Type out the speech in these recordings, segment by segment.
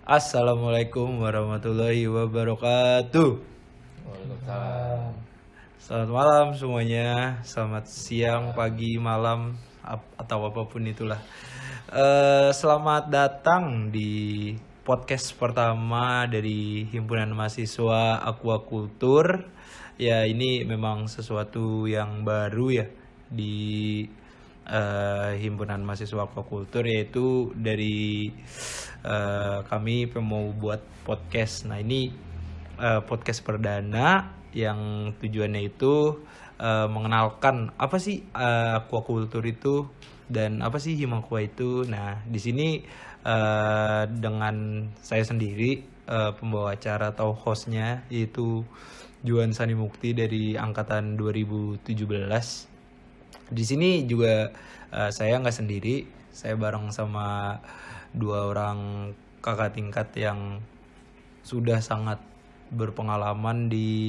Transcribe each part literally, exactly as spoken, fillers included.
Assalamualaikum warahmatullahi wabarakatuh. Waalaikumsalam. Selamat malam semuanya. Selamat siang, pagi, malam, ap- atau apapun itulah. Eh, selamat datang di podcast pertama dari Himpunan Mahasiswa Aquaculture. Ya, ini memang sesuatu yang baru ya di eh, Himpunan Mahasiswa Aquaculture, yaitu dari eh, kami mau buat podcast. Nah, ini eh, podcast perdana yang tujuannya itu eh, mengenalkan apa sih eh, aquaculture itu dan apa sih Himakwa itu. Nah, di sini eh, dengan saya sendiri eh, pembawa acara atau hostnya, yaitu Juan Sani Mukti dari angkatan dua ribu tujuh belas. Di sini juga eh, saya nggak sendiri, saya bareng sama dua orang kakak tingkat yang sudah sangat berpengalaman di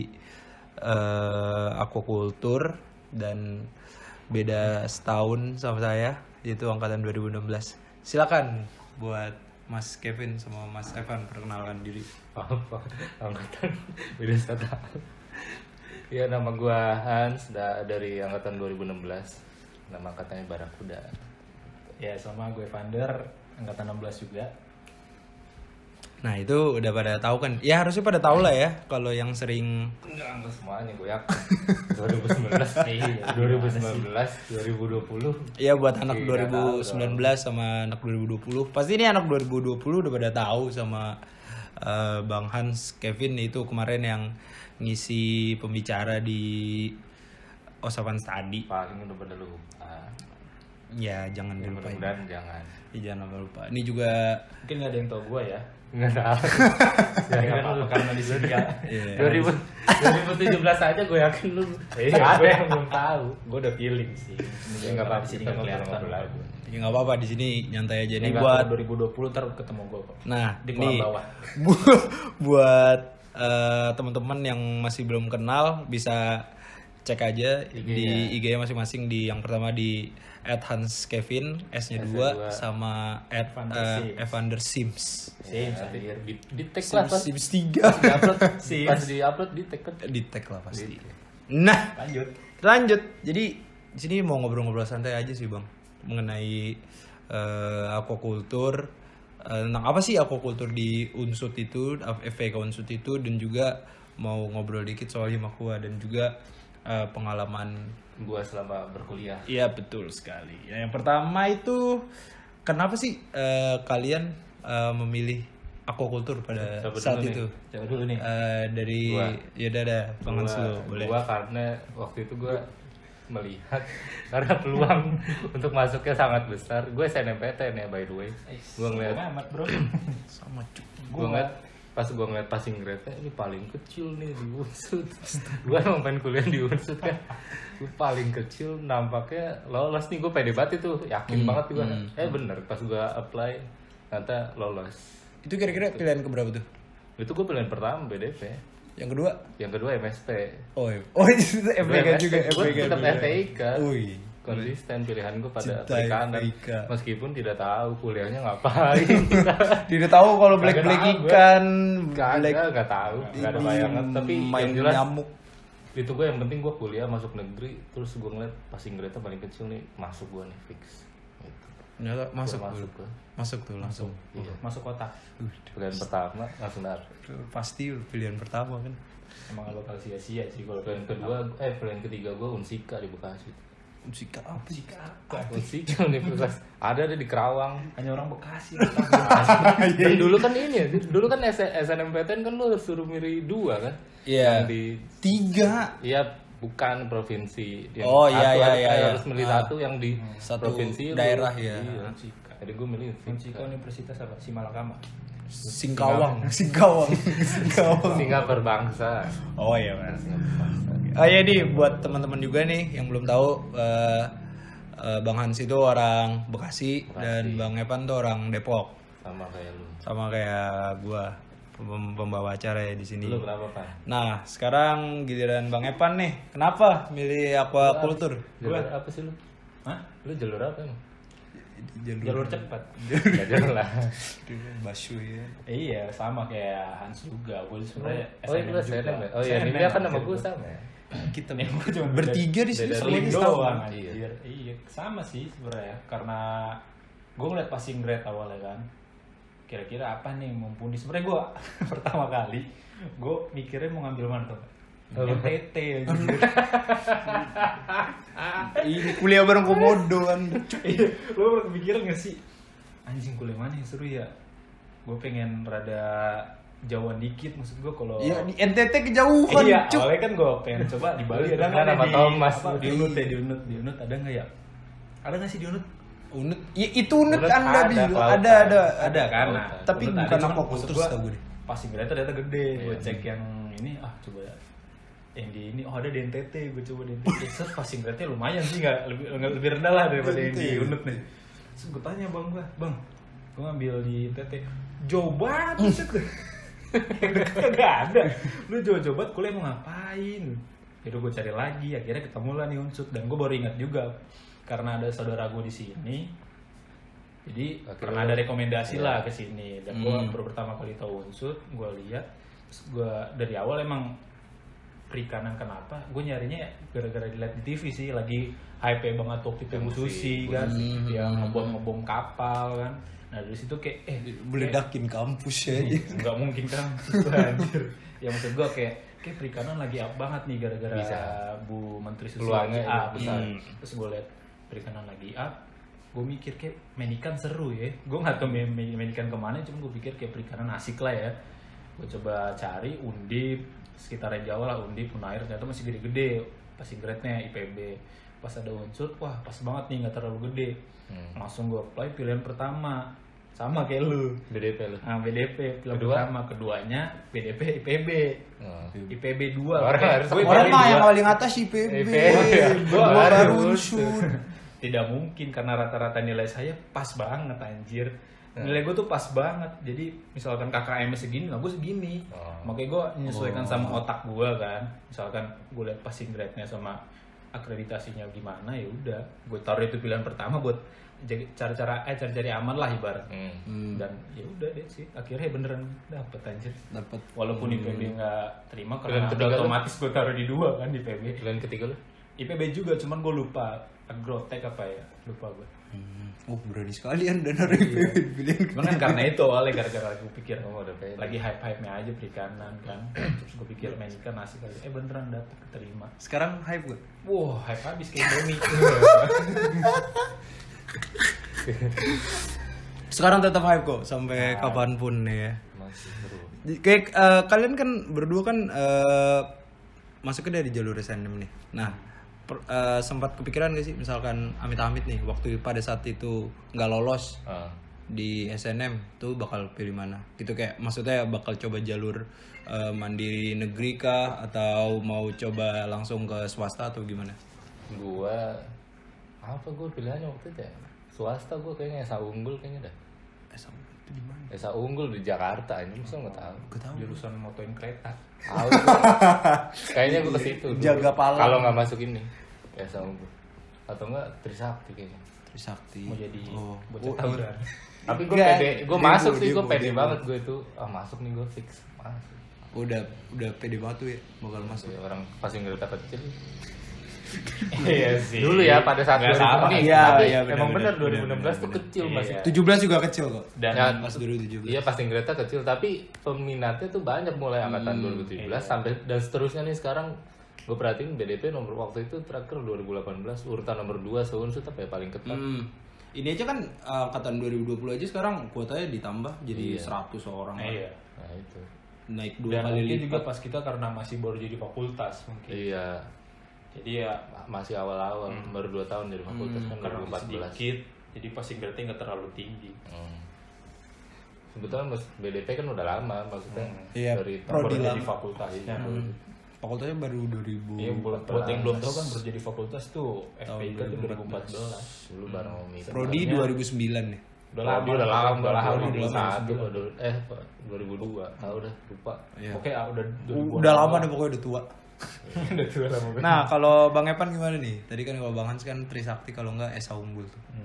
uh, aquaculture dan beda setahun sama saya, yaitu angkatan dua ribu enam belas. Silakan buat Mas Kevin sama Mas Evan perkenalkan diri. Apa? Angkatan beda setahun. Ya, nama gua Hans, da- dari angkatan dua ribu enam belas. Nama angkatannya Barakuda. Ya, sama gue Vander, angkatan enam belas juga. Nah, itu udah pada tahu kan? Ya harusnya pada tahu lah ya, kalau yang sering. Enggak, enggak semuanya gue yakin. dua ribu sembilan belas, dua ribu sembilan belas, dua ribu dua puluh. Ya, buat anak Iya, dua ribu sembilan belas sama anak dua ribu dua puluh. Pasti ini anak dua ribu dua puluh udah pada tahu sama eh, Bang Hans Kevin itu kemarin yang ngisi pembicara di Osapan Study. Paling udah pada lupa. Ya, jangan Ya, dilupain. mudah-mudahan jangan. Ya, jangan sampai lupa. Ini juga Mungkin gak ada yang tau gue ya. Enggak tahu. Ya gak apa-apa karena di sini ya. Iya. dua ribu tujuh belas aja gue yakin lu. Iya, Ada gue yang belum tahu. Gue udah feeling sih. Ya enggak apa-apa, di sini kita nggak kelihatan. ngobrol-ngobrol aja. ya nggak apa-apa, di sini nyantai aja nih Ini buat. dua ribu dua puluh ntar ketemu gue kok. Nah, Di ini kolam bawah. bu- buat eh, teman-teman yang masih belum kenal bisa cek aja I G-nya. di I G-nya masing-masing. Di yang pertama di at Hans Kevin S-nya S-nya dua dua. sama at Evander eh, Sims. Evander Sims. Sim, Ya, nanti. di, di tag lah Sims, pas Sims tiga di upload Sims. pas di upload di tag kan. di tag lah pasti. Di- Nah, Lanjut. lanjut. Jadi di sini mau ngobrol-ngobrol santai aja sih, Bang, mengenai eh, aquaculture. Eh, tentang apa sih aquaculture di Unsut itu, F V K Unsut itu, dan juga mau ngobrol dikit soal Himakwa dan juga eh, pengalaman. Gua selama berkuliah. Iya, betul sekali. Ya, yang pertama itu kenapa sih eh, kalian eh, memilih aquaculture pada Coba saat dulu nih. itu? Coba dulu nih. Eh, dari Gua. yaudah dah, Bang Hans Gua- dulu, boleh. Gua karena waktu itu gua melihat karena peluang untuk masuknya sangat besar. Gue S N M P T N ya, by the way. Gua ngeliat amat bro. Sama cuk. gue ngeliat pas gue ngeliat passing grade ini paling kecil nih di Unsut. Gue emang pengen kuliah di Unsut kan, gue paling kecil nampaknya lolos nih. Gue pede banget itu, yakin Hmm, banget gue. hmm, Eh bener, pas gue apply ternyata lolos. Itu kira-kira pilihan keberapa tuh? Itu gue pilihan pertama B D P, Yang kedua? yang kedua M S T. Oh, iya. Oh itu F B K juga. Gue F B K tetap juga. F T I K. Wih. Konsisten pilihan gue pada Cinta perikanan, F T I K. meskipun tidak tahu kuliahnya ngapain. Tidak tahu kalau black black Kagak tahu gue. ikan, black Kagak, nggak tahu, nggak ada ini bayangan. Tapi main yang jelas nyamuk. itu gue yang penting gue kuliah masuk negeri, terus gue ngeliat passing grade-nya paling kecil nih, masuk gue nih fix. Gitu. Ternyata masuk Gua tuh. masuk gue. Masuk tuh langsung. Iya. Masuk kotak. Pilihan pertama langsung dapet. Pasti pilihan pertama kan. Emang gak bakal sia-sia sih kalau Pilihan kedua, eh pilihan ketiga gue Unsika di Bekasi. Musik apa sih? Unsika Universitas ada ada di Kerawang. hanya orang Bekasi. Dan dulu kan ini ya, dulu kan S N M P T N kan lu suruh milih dua kan? Iya. Yang di Tiga. Iya, bukan provinsi. Yang Oh, iya, satu iya, harus- iya, iya. harus milih Ah. satu yang di Satu provinsi lu. daerah, ya. Iya. Jadi gue milih Unsika Unsika. Universitas apa? Simalakama. Singkawang. Singkawang. Singkawang. Singapura bangsa. Oh iya, Mas. Singapura bangsa. Oh iya nih, buat teman-teman juga nih yang belum tahu, eh, eh, Bang Hans itu orang Bekasi, Bekasi. dan Bang Evan tuh orang Depok. Sama kayak lu. Sama kayak gua, pem- pembawa acara ya di sini. Lu kenapa, Pak? Nah, sekarang giliran Bang Evan nih. Kenapa milih aquaculture? Jalur apa sih lu? Hah? Lu jalur apa emang? jalur, jalur cepat. Gak jelas. Basyu ya. Iya, sama kayak Hans juga. Gue sebenarnya Oh iya lu S N M ya? Oh iya, ini dia kan nama gue sama ya. Kita Nih, gua cuma bertiga di sini beda semuanya link sama. doang Iya. anjir. Iya, sama sih sebenarnya karena gue ngeliat passing grade awalnya kan. Kira-kira apa nih mumpuni. Sebenarnya gue pertama kali gue mikirnya mau ngambil mana tuh? M T T anjir. Ini kuliah bareng komodo kan. Iya, lo pernah kepikiran gak sih? Anjing kuliah mana yang seru ya? Gue pengen rada jauhan dikit maksud gue kalau Iya, di N T T kejauhan, iya, Cuk. awalnya kan gue pengen coba di Bali ada nggak Kan sama di Thomas. apa, di Unut ya di Unut di Unut ada nggak ya? Ada nggak sih di Unut? Unut, ya, itu unut Unut Anda ada, bilang kelautan. ada ada Ada kan? Kelautan. Nah, Tapi Unut bukan ada, cuman aquaculture maksud gua, setahu gue deh. Passing grade ternyata gede. Gue Iya. cek yang ini ah coba ya. Yang di ini oh ada di N T T, gue coba di N T T. Set passing grade-nya lumayan sih nggak lebih nggak lebih rendah lah daripada yang di Unut nih. Terus gue tanya bang gue, bang, gue ngambil di N T T. Jauh banget set. Yang dekat gak ada. Lu jauh-jauh banget kuliah mau ngapain? Jadi gue cari lagi, akhirnya ketemu lah nih Unsut dan gue baru ingat juga karena ada saudara gue di sini. Jadi Akhirnya pernah ada rekomendasi iya. lah ke sini dan gue Hmm. baru pertama kali tahu Unsut, gue lihat, terus gue dari awal emang perikanan kenapa? Gue nyarinya gara-gara dilihat di T V sih, lagi hype banget waktu itu Bu Susi kan, Hmm. yang ngebom ngebom kapal kan. Nah dari situ kayak eh Meledakin kampus ya. nggak mungkin kan anjir. Ya maksud gue kayak kayak perikanan lagi up banget nih gara-gara Bisa. Bu Menteri Susi Peluangnya lagi up. besar. Hmm. Terus gue liat perikanan lagi up, gue mikir kayak main ikan seru ya. Gue nggak tahu main, main, main ikan kemana, cuma gue pikir kayak perikanan asik lah ya. Gue coba cari Undip, sekitaran Jawa lah Undip, Unair, ternyata masih gede-gede. Passing grade-nya I P B. Pas ada Unsut, wah pas banget nih nggak terlalu gede. Hmm. Langsung gue apply pilihan pertama. Sama kayak lu. B D P lu. Nah, B D P pilihan Kedua? pertama, keduanya B D P I P B. Oh. I P B dua. Orang Kayak harus- gue Orang pilih mah dua. yang paling atas I P B. I P B, ya. Gua gua Baru baru Unsut. Unsut. Tidak mungkin karena rata-rata nilai saya pas banget anjir. Nilai gue tuh pas banget. Jadi misalkan K K M segini, nah gue segini. Oh. Makanya gue menyesuaikan sama otak gue kan. Misalkan gue liat passing grade-nya sama akreditasinya gimana ya udah. Gue taruh itu pilihan pertama buat jadi cara-cara eh cari-cari aman lah ibarat. Hmm. Hmm, Dan ya udah deh sih. Akhirnya beneran dapet anjir. dapat. Walaupun I P B nggak terima Pilihan karena ketiga udah lu? otomatis gue taruh di dua kan di I P B. Pilihan ketiga lu? I P B juga, cuman gue lupa agrotek apa ya, lupa gue. Hmm. Oh, berani sekali Anda naruh I P B pilihan. Cuman kan karena itu awalnya gara-gara gue pikir Oh, udah pede. lagi hype-hype-nya aja perikanan kan. Terus gue pikir main ikan asik aja. Eh beneran dapet keterima. Sekarang hype gue. Wow, hype habis kayak Indomie. Sekarang tetap hype kok sampai Nah. kapanpun ya. Masih seru. Di- Kayak eh, kalian kan berdua kan eh, masuknya dari jalur S N M nih. Nah, per- eh, sempat kepikiran gak sih misalkan amit-amit nih waktu pada saat itu nggak lolos Ah. di S N M tuh bakal pilih mana? Gitu kayak maksudnya bakal coba jalur eh, mandiri negeri kah atau mau coba langsung ke swasta atau gimana? Gua apa gue pilihannya waktu itu ya? Swasta gue kayaknya Esa Unggul kayaknya dah. S M M itu di mana? Esa Unggul di Jakarta ini masa nggak tahu. Gak tahu. Jurusan motoin kereta. Tahu. Kayaknya gue ke situ. dulu. Jaga palang. Kalau nggak masuk ini Esa Unggul. Atau enggak Trisakti kayaknya. Trisakti. Mau jadi Oh. bocah Oh, tawuran. Tapi gue Enggak, pede, gue demo, masuk sih, gue demo, pede demo. banget gue itu. Ah masuk nih gue fix masuk. udah udah pede banget tuh ya bakal masuk. Ya, orang pasti nggak kecil. Iya sih. Dulu ya pada saat Nggak dua ribu salah. nih, Iya, tapi iya, benar, emang benar benar, dua ribu enam belas benar, tuh benar. kecil Iya. masih. tujuh belas juga kecil kok. Dan Ya, Pas dua ribu tujuh belas. Iya pasti Greta kecil, tapi peminatnya tuh banyak mulai angkatan Hmm, dua ribu tujuh belas iya. sampai dan seterusnya nih sekarang gue perhatiin B D P nomor waktu itu terakhir dua ribu delapan belas urutan nomor dua seunsur tapi ya paling ketat. Hmm. Ini aja kan uh, angkatan dua ribu dua puluh aja sekarang kuotanya ditambah jadi Iya. seratus orang. iya. Nah itu. Naik dua Dan kali mungkin lipat. juga pas kita karena masih baru jadi fakultas mungkin. Iya Jadi ya masih awal-awal baru dua tahun dari fakultas kan karena dua ribu empat masih belas. sedikit, jadi passing grade nggak terlalu tinggi. Hmm. Sebetulnya mas- B D P kan udah lama maksudnya Iya, dari prodi baru lama. jadi fakultasnya. Hmm. Fakultasnya baru dua ribu. Iya, buat, buat yang belum tahu kan baru jadi fakultas tuh F P I K tuh dua ribu empat belas. dulu bareng Omi. Prodi dua ribu sembilan nih. Udah Udah lama, lama, udah lama, udah lama, dua ribu udah lama. satu, eh dua ribu dua, tahu dah lupa. Iya. Oke, ah, udah Udah lama deh pokoknya udah tua. udah tua lama banget. Nah, kalau Bang Epan gimana nih? Tadi kan kalau Bang Hans kan Trisakti kalau enggak Esa Unggul tuh. Hmm.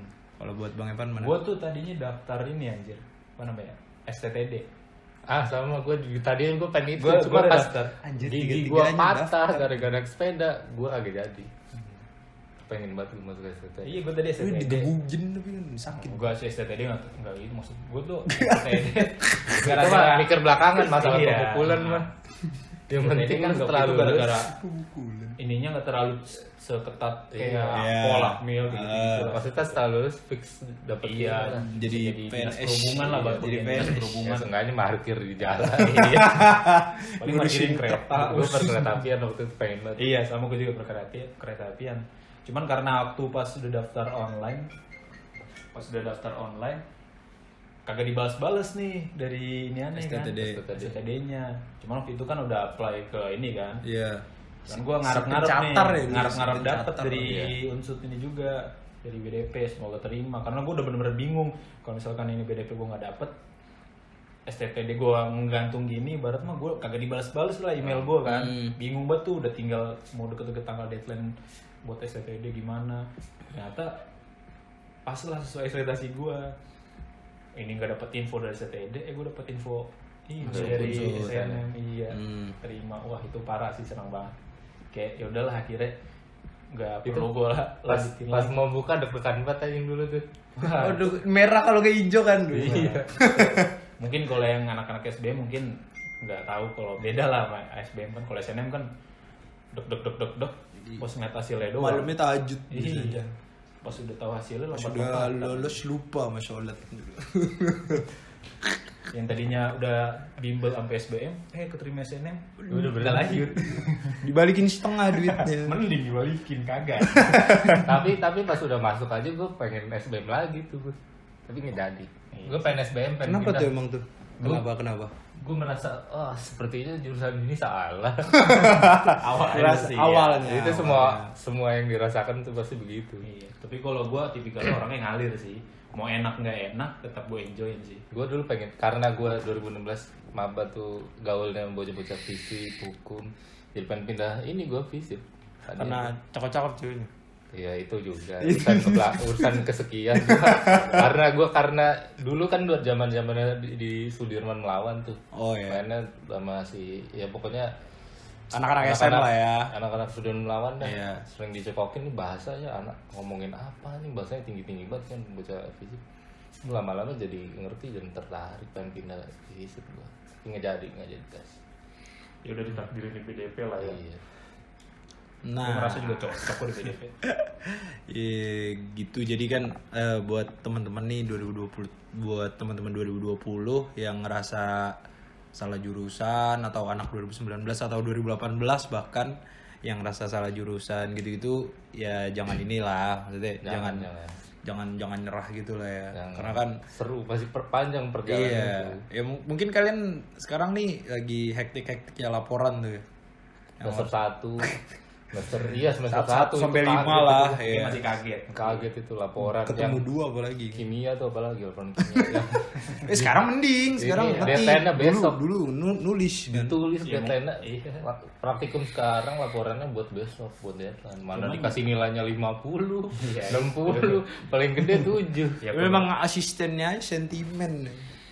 Kalau buat Bang Evan mana? Gue tuh tadinya daftar ini anjir, apa namanya? S T T D. Ah sama gue tadi gue pengen itu, Gua- cuma gua udah pas daftar. Anjir, gigi gue tiga-tiganya patah daftar. gara-gara naik sepeda, gue agak jadi. Pengen banget gue masuk S T T. Iya, gue tadi S T Lu T D. digebugin tapi kan sakit. Gue sih S T T D nggak nggak gitu maksud gue tuh S T T D. Itu mah mikir belakangan masalah Iya. pemukulan mah. Yang S T T D penting kan kan nggak setelah gitu lulus. gara-gara Pukulan. ininya nggak terlalu seketat kayak Iya. pola mil gitu. Ah. Maksudnya setelah lulus fix dapet Iya, ini lah. Jadi jadi P N dinas S. perhubungan lah, Iya, buat jadi jadi P N S. dinas perhubungan. Ya seenggaknya parkir di jalan. Iya. Paling Ngurusin parkirin kereta. Gue perkereta apian waktu itu pengen banget. Iya, sama gue juga berkereta kereta apian. Cuman karena waktu pas udah daftar online, pas udah daftar online, kagak dibalas-balas nih dari ini aneh S T T D. kan, S T T D-nya. Cuman waktu itu kan udah apply ke ini kan. Iya. Kan gue ngarep-ngarep nih, Pencatar ya, dulu, ngarep-ngarep si dapet pencatar, dari iya. unsur ini juga, dari B D P, semoga terima. Karena gue udah bener-bener bingung, kalau misalkan ini B D P gue nggak dapet, S T T D gue ngegantung gini, ibarat mah gue kagak dibalas-balas lah email gue kan. Hmm. Bingung banget tuh, udah tinggal mau deket-deket tanggal deadline buat S T T D gimana. Ternyata pas lah sesuai ekspektasi gue. Ini nggak dapet info dari S T T D, eh gue dapet info ini Masuk dari unsur, S N M. Iya, Hmm. terima. Wah itu parah sih, senang banget. Kayak ya udahlah akhirnya nggak Itu perlu gue lah Pas, lanjutin pas lagi. mau buka deg-degan banget aja yang dulu tuh. Wah, Aduh, merah kalau kayak hijau kan. iya. Mungkin kalau yang anak-anak S B M mungkin nggak tahu, kalau beda lah sama S B M kan. Kalau S N M kan deg deg deg deg deg pas ngeliat hasilnya doang. Malamnya tahajud. Iya. Pas udah tahu hasilnya Pas lompat udah lolos lupa sama sholat. yang tadinya udah bimbel sampai S B M, eh keterima S N M, Udah berlanjut. Dibalikin setengah duitnya. mending dibalikin kagak. tapi tapi pas udah masuk aja gue pengen S B M lagi tuh gue. Tapi nggak jadi. Gue pengen S B M, pengen Kenapa pindah. tuh emang tuh? Kenapa kenapa? Gue merasa, oh sepertinya jurusan ini salah. Awalnya Keras- sih. awalnya. Ya. Itu semua semua yang dirasakan tuh pasti begitu. Iya, tapi kalau gue tipikalnya orangnya ngalir sih. Mau enak nggak enak, tetap gue enjoyin sih. Gue dulu pengen, karena gue dua ribu enam belas maba tuh gaulnya bocah-bocah fisik, hukum. Jadi pengen pindah ini gue fisik. Karena cakep-cakep ceweknya. Ya itu juga urusan kebela- urusan kesekian gua. Karena gue karena dulu kan dua zaman zamannya di, di Sudirman melawan tuh. Oh iya. Mainnya sama si ya pokoknya Anak-anak S M lah ya. Anak-anak Sudirman melawan dah. Iya. Sering dicekokin nih bahasanya, anak ngomongin apa nih, bahasanya tinggi-tinggi banget kan bocah fisik. Lama-lama jadi ngerti dan tertarik pengen pindah fisik gua. Tapi nggak jadi, nggak jadi tes. Ya udah ditakdirin di B D P lah ya. Iya. Gue Nah, merasa juga cocok kok di B D P. iya gitu. Jadi kan eh, buat teman-teman nih dua ribu dua puluh, buat teman-teman dua ribu dua puluh yang ngerasa salah jurusan, atau anak dua ribu sembilan belas atau dua ribu delapan belas bahkan yang ngerasa salah jurusan gitu-gitu, ya jangan inilah, maksudnya jangan Jangan, jangan jangan. jangan, jangan nyerah gitu lah ya. Yang Karena kan seru, pasti perpanjang perjalanan iya, itu. ya m- mungkin kalian sekarang nih lagi hektik-hektiknya laporan tuh ya. Semester satu, semester iya semester Satu satu sampai itu lima kaget lah, itu. Dia iya. masih kaget. Kaget itu laporan Ketemu yang dua apalagi. kimia tuh apalagi laporan kimia yang Eh sekarang mending, sekarang Ini, ngerti. deadline-nya besok. Dulu, dulu nu- nulis kan. ditulis Iya, deadline iya. praktikum sekarang laporannya buat besok buat deadline mana dikasih nilainya lima puluh, Iya. enam puluh, paling gede tujuh. Ya, Memang asistennya aja sentimen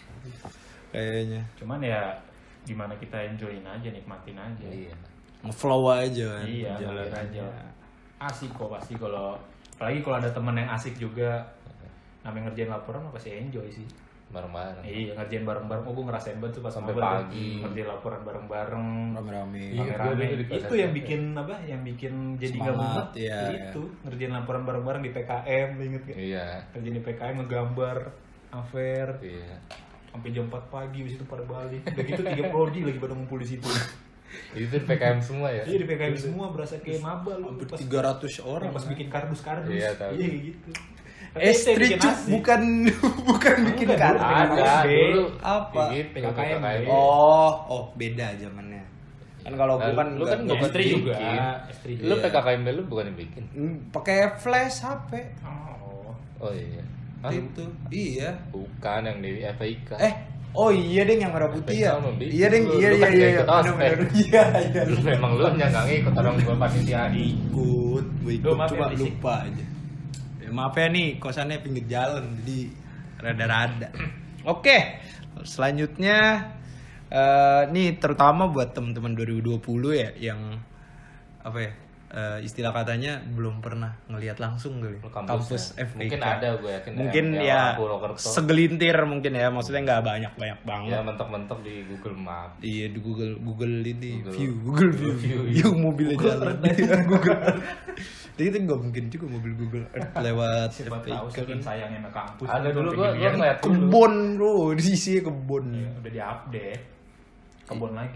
kayaknya. Cuman ya gimana kita enjoyin aja, nikmatin aja. Iya. Ngeflow aja kan. Iya, jalan ngalir aja. Asik kok pasti kalau apalagi kalau ada teman yang asik juga. Namanya ngerjain laporan mah pasti enjoy sih. Bareng-bareng. Iya, ngerjain bareng-bareng. Oh, gue ngerasain banget tuh pas Sampai maba tuh. pagi. Ngerjain laporan bareng-bareng. Rame-rame. Iya. Rame-rame. gua dulu di kelas Itu S M yang P. bikin apa? Yang bikin jadi nggak Semangat, mumet. iya, Itu ngerjain laporan bareng-bareng di P K M, lu inget gak? Iya. Kerjain di P K M ngegambar, afer, Iya. sampai jam empat pagi, habis itu pada balik. Udah gitu tiga prodi lagi pada ngumpul di situ. Itu di P K M semua ya? Iya di P K M semua berasa kayak maba lu. Hampir Pas- tiga ratus orang. yang pas bikin kardus-kardus. Iya, tahu. Iya kayak gitu. Estri bikin cuk, asik. bukan bukan bikin Enggak, kartu. dulu Ada S D. dulu. Apa? Gitu, P K K M. P K K M. Oh, oh beda zamannya. Kan kalau Nah, bukan lu kan nggak- bukan Estri juga. bikin. Estri. Lu Iya. P K K M lu bukan yang bikin. Hmm, pakai flash H P. Oh. Oh iya. Hah? Itu. Iya. Bukan yang di F I K. Eh, oh iya deng yang merah putih ya. Sama, Bi. Iya deng, Lu- iya lu iya kan iya. nggak iya. ikut ospek. Bener-bener. Iya iya. Lu memang lu nya nggak ngikut orang gua panitia di Ikut, gua ikut Lu maaf ya, cuma berisik. lupa aja. Ya Maaf ya nih, kosannya pinggir jalan, jadi rada-rada. Oke, selanjutnya uh, nih terutama buat teman-teman dua ribu dua puluh ya yang apa ya? Uh, istilah katanya belum pernah ngelihat langsung kali Kampusnya. kampus F P K. Mungkin ada gue yakin. Mungkin yang ya orang Purwokerto. segelintir mungkin ya, maksudnya nggak banyak-banyak banget. Ya mentok-mentok di Google Map. Iya di Google Google ini Google. view Google view, View, yang mobilnya jalan Google Earth. Jadi itu nggak mungkin juga mobil Google Earth lewat Siapa F P K tahu kan. saking sayangnya sama kampus. Ada Kan dulu sampai gue gue ginian. ngeliat dulu. Kebon bro, di sisi kebon. Iya, udah di-update. Kebon lagi.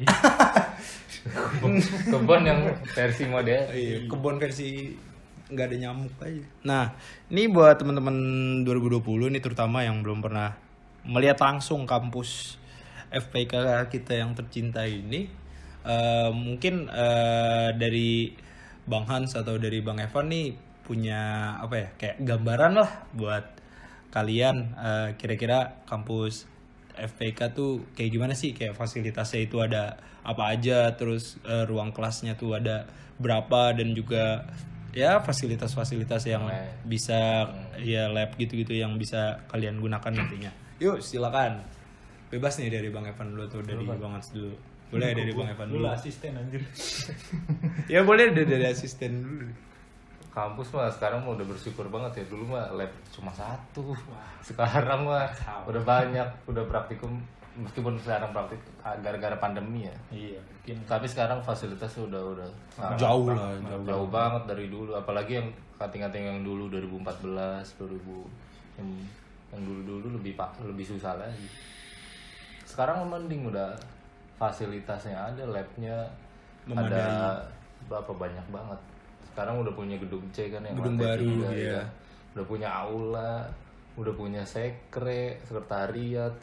Kebon yang versi model. Iya, kebon versi nggak ada nyamuk aja. Nah, ini buat teman-teman dua ribu dua puluh nih terutama yang belum pernah melihat langsung kampus F P K kita yang tercinta ini, uh, mungkin uh, dari Bang Hans atau dari Bang Evan nih punya apa ya kayak gambaran lah buat kalian uh, kira-kira kampus F P K tuh kayak gimana sih, kayak fasilitasnya itu ada apa aja, terus uh, ruang kelasnya tuh ada berapa, dan juga ya fasilitas-fasilitas yang Lab. bisa ya lab gitu-gitu yang bisa kalian gunakan nantinya. Yuk silakan, bebas nih dari Bang Evan dulu atau dari Bang Hans dulu. Boleh dari Bang Evan Dulu dulu. asisten anjir. Ya boleh dari, dari asisten dulu. Kampus mah sekarang mah udah bersyukur banget ya. Dulu mah lab cuma satu. Sekarang mah udah banyak, udah praktikum. Meskipun sekarang praktik gara-gara pandemi ya. Iya, mungkin Tapi sekarang fasilitasnya udah udah sangat- Jauh lah, jauh. jauh banget dari dulu. Apalagi yang kating-kating yang dulu dua ribu empat belas, dua ribu yang, yang dulu-dulu lebih pak lebih susah lagi. Sekarang mending udah fasilitasnya ada, labnya Memadai. ada berapa banyak banget. Sekarang udah punya gedung C kan yang Gedung lantai baru, tiga, iya. ya. Udah punya aula, udah punya sekre, sekretariat,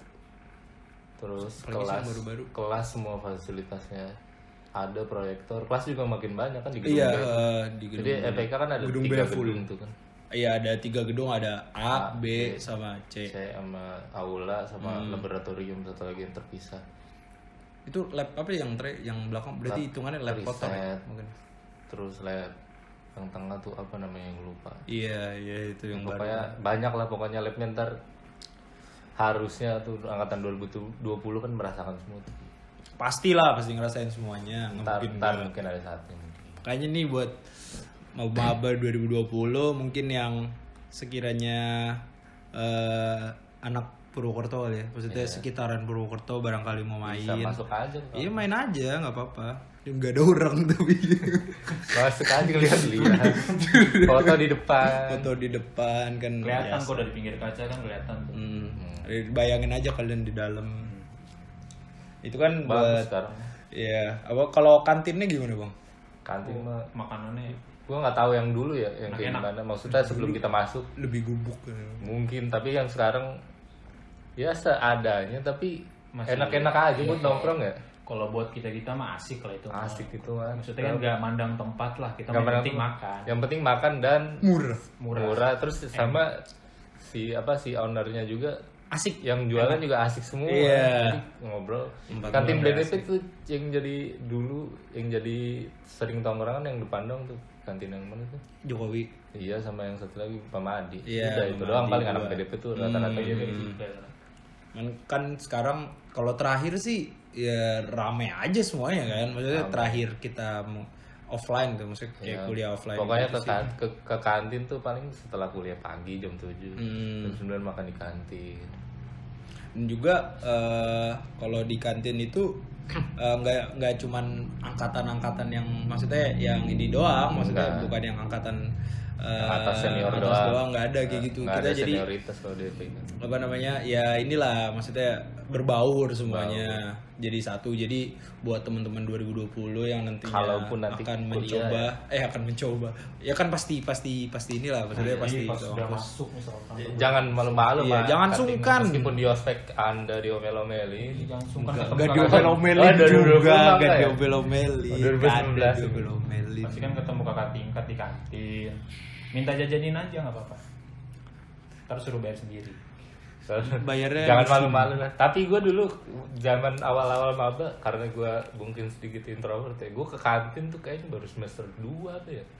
terus Apalagi sih kelas yang baru-baru. kelas semua fasilitasnya ada, proyektor, kelas juga makin banyak kan di gedung Iya, B. eh, di gedung Jadi F P K kan ada gedung tiga B full. gedung tuh kan. Iya, ada tiga gedung, ada A, A, B, B, sama C. C sama aula sama Hmm. laboratorium satu lagi yang terpisah. Itu lab apa yang tre yang belakang? Berarti Lab hitungannya lab kotor ya? riset. Mungkin. Terus lab yang tengah tuh apa namanya yang lupa. Iya, iya itu yang Pokoknya baru. banyak lah pokoknya labnya, ntar harusnya tuh angkatan dua ribu dua puluh kan merasakan semua tuh. Pastilah, pasti ngerasain semuanya. Nggak Ntar, mungkin ntar nggak. mungkin ada saatnya. Kayaknya nih buat maba dua ribu dua puluh mungkin yang sekiranya eh, anak Purwokerto kali ya, maksudnya sekitaran Purwokerto barangkali mau main. Bisa masuk aja. Iya main aja, nggak apa-apa. Nggak ada orang tapi. Masuk aja lihat-lihat. Foto di depan. Foto di depan kan. kelihatan biasa. kok dari pinggir kaca kan kelihatan tuh. Hmm. Bayangin aja kalian di dalam. Itu kan Bagus buat. sekarang. Iya. Apa kalau kantinnya gimana bang? Kantin mah Makanannya gua nggak tahu yang dulu ya, yang kayak Enak-enak. gimana. Maksudnya sebelum kita masuk Lebih gubuk. Kan. mungkin, tapi yang sekarang ya seadanya, tapi Masih- enak-enak aja buat Iya. nongkrong ya. kalau buat kita kita mah asik lah itu. Asik itu kan. Maksudnya kan nggak mandang tempat lah, kita Nggak yang pernah- penting makan. Yang penting makan dan Murah. Murah. murah. Terus sama si apa si ownernya juga Asik. yang jualan juga asik semua. Iya. Jadi ngobrol. Tempat Kantin ngobrol benefit tuh yang jadi dulu yang jadi sering tongkrongan yang depan dong tuh. Kantin yang mana tuh? Jokowi. Iya, sama yang satu lagi Pamadi. Iya, Udah itu Pamadi doang paling dua. anak P D P tuh rata-rata Iya, gitu. kayak gitu. Kan, kan sekarang kalau terakhir sih ya rame aja semuanya kan. Maksudnya terakhir kita mau offline tuh, maksudnya kayak Ya, kuliah offline. Pokoknya gitu ke, sih. kan- ke, ke kantin tuh paling setelah kuliah pagi jam tujuh. Hmm. Jam sembilan makan di kantin. Dan juga eh, kalau di kantin itu eh, nggak nggak cuman angkatan-angkatan yang maksudnya yang ini doang, maksudnya Nggak. bukan yang angkatan eh, Yang atas senior atas doang. nggak ada kayak gitu. Nggak Kita ada jadi senioritas kalau di F P K. apa namanya ya inilah maksudnya berbaur semuanya jadi satu. Jadi buat teman-teman dua ribu dua puluh yang nantinya Kalaupun nanti akan kuliah mencoba eh akan mencoba ya kan pasti pasti pasti inilah maksudnya Jadi pasti pas ke udah kampus. masuk misalkan. Jangan malu-malu, Iya, Pak. jangan Kantin, sungkan. Meskipun di ospek Anda diomel-omelin. Jangan sungkan Gak, ketemu gak kakak. diomel-omelin Oh, dua ribu dua puluh juga, enggak gak ya? diomel-omelin. Oh, dua ribu sembilan belas. Gak diomel-omelin. Pasti kan ketemu kakak tingkat di kantin. Minta jajanin aja nggak apa-apa. Ntar suruh bayar sendiri. Bayarnya Jangan langsung. malu-malu lah. Tapi gue dulu zaman awal-awal maba, karena gue mungkin sedikit introvert ya, gue ke kantin tuh kayaknya baru semester dua tuh ya.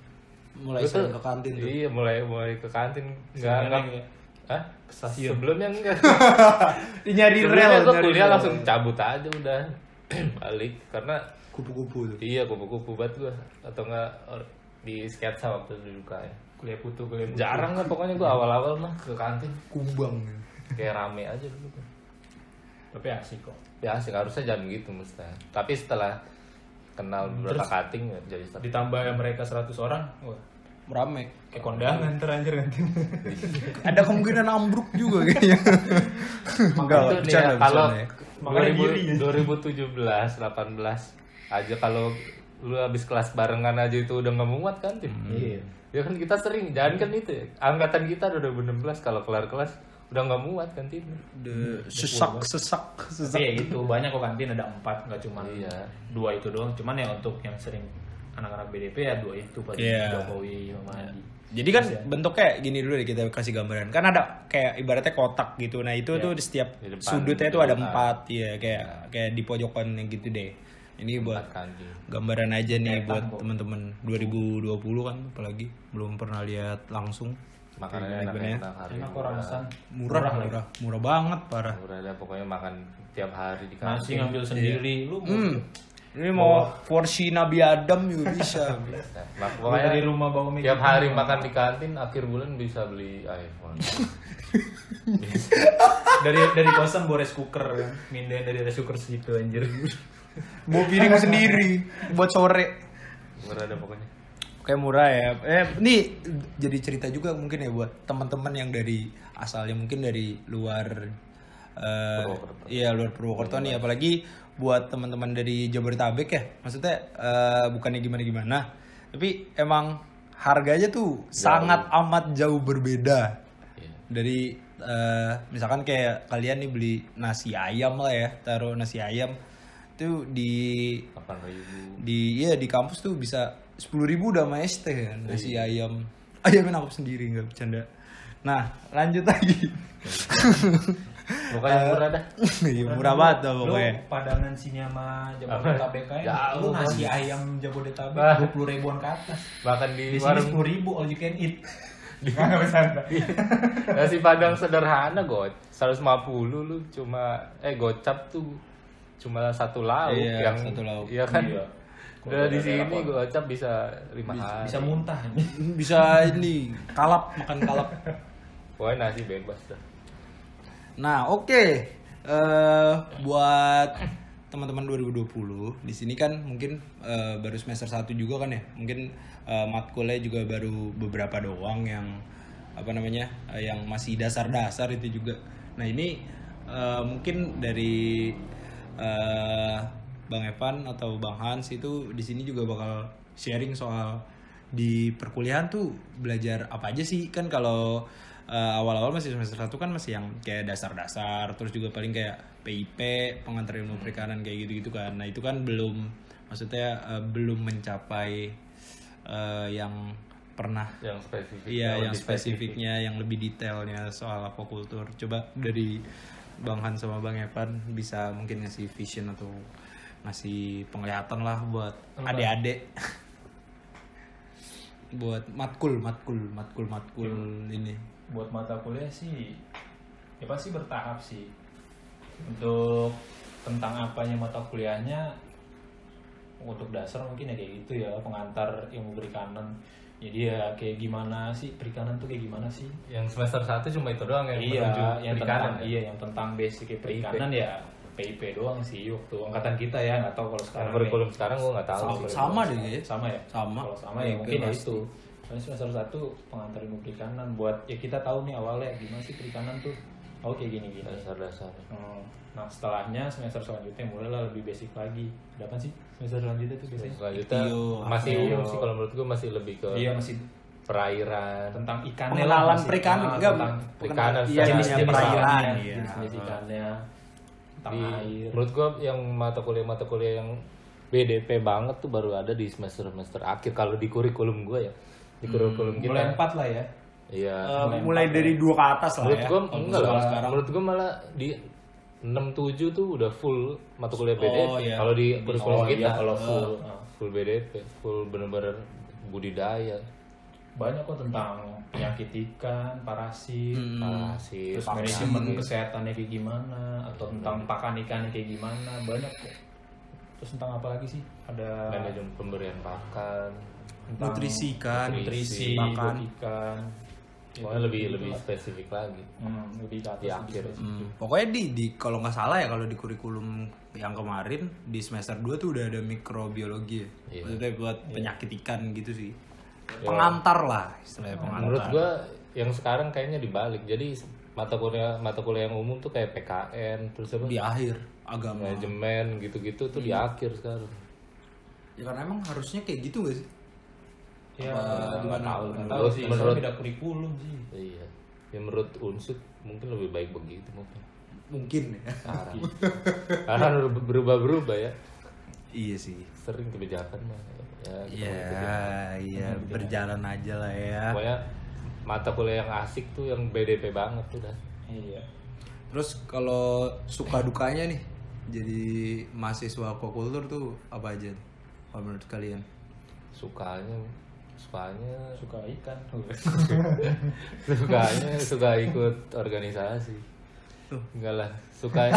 Mulai Gua tuh- sering ke kantin tuh. Iya, mulai mulai ke kantin. Enggak Sebelumnya enggak. gitu ya? Hah? Sebelumnya enggak. Nyari Sebelumnya rel, gue nyari kuliah rel. langsung cabut aja udah. Balik karena Kupu-kupu tuh. iya kupu-kupu banget gue atau enggak or- di sketsa waktu dulu kayak Kuliah putu, kuliah putu. jarang kan pokoknya gue awal-awal mah ke kantin Kumbang. kayak rame aja dulu tuh. Tapi asik kok. Ya asik harusnya jangan gitu mestinya. Tapi setelah kenal beberapa Terus cutting ya jadi satu. Ditambah mereka seratus orang, wah, Rame. kayak kondangan teranjir nanti. Ada kemungkinan ambruk juga kayaknya. Enggak, Itu nih ya, bercanda, kalau bercanda ya. Makanya diri ya. dua ribu tujuh belas, delapan belas aja kalau lu habis kelas barengan aja itu udah nggak muat kan tim. Iya. Ya kan kita sering, jangan kan itu ya. Angkatan kita udah dua ribu enam belas kalau kelar kelas udah nggak muat kan tim. Udah sesak, sesak, Tapi sesak. ya gitu, banyak kok kantin ada empat, nggak cuma Iya. dua itu doang. Cuman ya untuk yang sering anak-anak B D P ya dua itu pada Iya. Jokowi sama Adi. Jadi kan Terus ya. bentuknya gini dulu deh kita kasih gambaran. Kan ada kayak ibaratnya kotak gitu. Nah, itu Iya. tuh di setiap Di depan, sudutnya di tuh ada depan. empat ya kayak kayak di pojokan gitu deh. Ini buat kantin. gambaran aja nih Kelihatan buat kok. teman-teman dua ribu dua puluh kan apalagi belum pernah lihat langsung. Makanannya Gimana, enak-enak hari Enak ini. kok Ramasan. Murah, lagi. murah, murah banget parah. Murah dah pokoknya makan tiap hari di kantin. Nasi ngambil sendiri, lu mau Hmm. Ini mau porsi Nabi Adam juga bisa. Nah, lu pokoknya dari rumah bawa mie tiap gitu, hari mau makan di kantin akhir bulan bisa beli iPhone. dari dari kosan bawa rice cooker kan, mindahin dari rice cooker situ anjir. Bawa piring sendiri buat sore. Murah dah pokoknya. Kayak murah ya. Eh, ini jadi cerita juga mungkin ya buat teman-teman yang dari asalnya mungkin dari luar eh Purwokerto. iya luar Purwokerto nih apalagi buat teman-teman dari Jabodetabek ya. Maksudnya eh, bukannya gimana-gimana, tapi emang harganya tuh sangat amat jauh berbeda. Iya. Dari eh, misalkan kayak kalian nih beli nasi ayam lah ya, taruh nasi ayam tuh di delapan ribu. di iya di kampus tuh bisa sepuluh ribu udah sama es teh kan nasi ayam ayamnya nangkep sendiri nggak bercanda. Nah lanjut lagi. Pokoknya murah dah. Iya, murah banget tuh Lu pokoknya. padangan sinema Jabodetabek aja. Jauh, Lu nasi bagus. ayam Jabodetabek Ah. dua puluh ribuan ke atas. Makan di, Di sini warung sepuluh ribu all you can eat. Nggak bercanda. nasi padang sederhana go seratus lima puluh lu cuma eh gocap tuh cuma satu lauk Iya, yang satu lauk. Iya kan. Iya. Udah di Kalau sini ada gocap bisa lima hari. Bisa muntah. Bisa ini kalap makan kalap. Pokoknya nasi bebas dah. Nah oke Eh, buat teman-teman dua ribu dua puluh di sini kan mungkin eh, baru semester satu juga kan ya mungkin eh, matkulnya juga baru beberapa doang yang apa namanya eh, yang masih dasar-dasar itu juga. Nah ini eh, mungkin dari eh, Bang Evan atau Bang Hans itu di sini juga bakal sharing soal di perkuliahan tuh belajar apa aja sih kan kalau eh, awal-awal masih semester satu kan masih yang kayak dasar-dasar terus juga paling kayak P I P pengantar ilmu perikanan kayak gitu-gitu kan. Nah itu kan belum maksudnya eh, belum mencapai eh, yang pernah Yang spesifik. iya yang lebih spesifiknya yang lebih detailnya soal aquaculture. Coba dari Bang Han sama Bang Evan bisa mungkin ngasih vision atau ngasih penglihatan lah buat Apa? adik-adik buat matkul matkul matkul matkul ini. Buat mata kuliah sih ya pasti bertahap sih. Untuk tentang apanya mata kuliahnya untuk dasar mungkin ya kayak gitu ya, pengantar ilmu perikanan. Jadi ya kayak gimana sih perikanan tuh kayak gimana sih? Yang semester satu cuma itu doang yang Iya, menuju yang perikanan tentang ya? iya yang tentang basic perikanan ya P I P doang sih waktu angkatan kita ya, nggak tahu kalau Sekarang sekarang kurikulum sekarang gua nggak tahu. Sama, kurikulum. sama deh ya. sama ya Sama. kalau sama Iya, ya mungkin ya pasti. itu. Soalnya semester satu pengantar ilmu perikanan buat ya kita tahu nih awalnya gimana sih perikanan tuh, oh kayak gini gini. Dasar-dasar. Hmm. Nah setelahnya semester selanjutnya mulailah lebih basic lagi. Ada apa sih semester selanjutnya tuh biasanya? Selanjutnya Iyo, masih iyo. umum sih kalau menurut gua masih lebih ke Iya masih perairan. tentang ikan Pengenalan perikanan enggak tentang perikanan iya, secara jenisnya jenis perairan ikannya, iya. jenis-jenis ikannya, tentang Di, air. menurut gua yang mata kuliah mata kuliah yang B D P banget tuh baru ada di semester semester akhir kalau di kurikulum gua ya, di kurikulum kita. Mulai empat lah ya. Iya. Eh, mulai dari dua ke atas lah menurut ya. gua Kalau enggak lah. sekarang. Menurut gua malah di enam tujuh tuh udah full mata kuliah B D P. Oh, iya. Kalau di kurikulum Oh kita iya kalau full. full B D P, full bener-bener budidaya. banyak kok tentang penyakit ikan, parasit, Hmm. Parasit, terus pakan. manajemen kesehatannya kayak gimana, atau tentang pakan ikannya kayak gimana, banyak kok. Terus tentang apa lagi sih? Ada manajemen pemberian pakan. tentang Nutrisi ikan, nutrisi, pakan. buat ikan. Pokoknya lebih Gitu lebih lah. spesifik lagi. Hmm, lebih ke atas, Di lebih akhir. spesifik. Hmm, pokoknya di, di kalau nggak salah ya kalau di kurikulum yang kemarin di semester dua tuh udah ada mikrobiologi ya. Iya. Maksudnya buat penyakit ikan gitu sih. Ya. Pengantar lah istilahnya pengantar. Menurut gua yang sekarang kayaknya dibalik. Jadi mata kuliah mata kuliah yang umum tuh kayak P K N terus apa? di akhir agama. Manajemen gitu-gitu tuh di akhir sekarang. Ya karena emang harusnya kayak gitu gak sih? Ya, Apa nggak gimana? tahu, nggak tahu Menurut- sih. menurut- Soalnya beda kurikulum sih. Iya. Ya menurut Unsud mungkin lebih baik begitu mungkin. Mungkin ya. Karena karena berubah-berubah ya. Iya sih. Sering kebijakan mah. Ya, Iya, kebijakan. iya berjalan aja lah ya. Pokoknya mata kuliah yang asik tuh yang B D P banget tuh dah. Iya. Terus kalau suka dukanya nih jadi mahasiswa aquaculture tuh apa aja nih? Kalau menurut kalian? Sukanya sukanya Suka ikan. sukanya suka ikut organisasi. Enggak lah, sukanya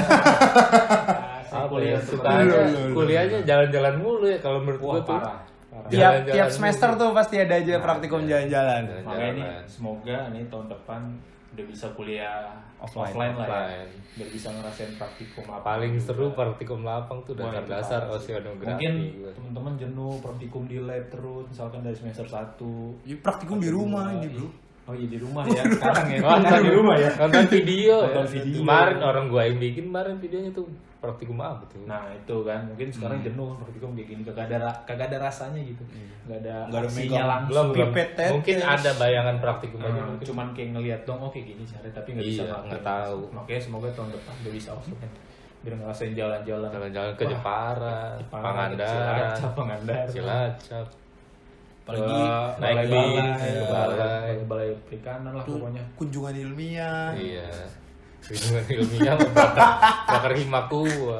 apa ya? Sukanya kuliahnya jalan-jalan mulu ya kalau menurut Wah, gua tuh. parah. parah. Tiap Jalan-jalan tiap semester mulu. tuh pasti ada aja praktikum jalan-jalan. Jalan-jalan. Makanya nih semoga nih tahun depan udah bisa kuliah Offline. offline, lah ya. Offline. Biar bisa ngerasain praktikum apa. Paling seru praktikum lapang tuh Wah, dasar-dasar itu parah sih. oceanografi. Mungkin gua. teman-teman jenuh praktikum di lab terus misalkan dari semester satu. Ini praktikum di rumah ini, Bro. Oh iya di rumah ya. Sekarang ya. Nonton Sekarang di rumah ya. Nonton video ya. Nonton video. Kemarin orang gua yang bikin kemarin videonya tuh praktikum apa tuh? Nah itu kan mungkin sekarang jenuh praktikum kayak gini kagak ada ra- kagak ada rasanya gitu, nggak ada Nggak ada aksinya megang langsung. belum belum. pipet tetes. Mungkin ada bayangan praktikum aja Nah, mungkin. cuman kayak ngelihat dong, oh kayak gini cara tapi nggak bisa Iya, ngelakuin. nggak tahu. Makanya semoga tahun depan udah bisa offline biar ngerasain jalan-jalan. Jalan-jalan ke Wah, Jepara, Jepara, Pangandaran, Cilacap, Pangandaran. Cilacap. Apalagi Ke naik balai-balai, bis, ke ke balai, balai. balai perikanan lah tuh pokoknya. kunjungan ilmiah. Iya. Kunjungan ilmiah bakar, bakar himakua.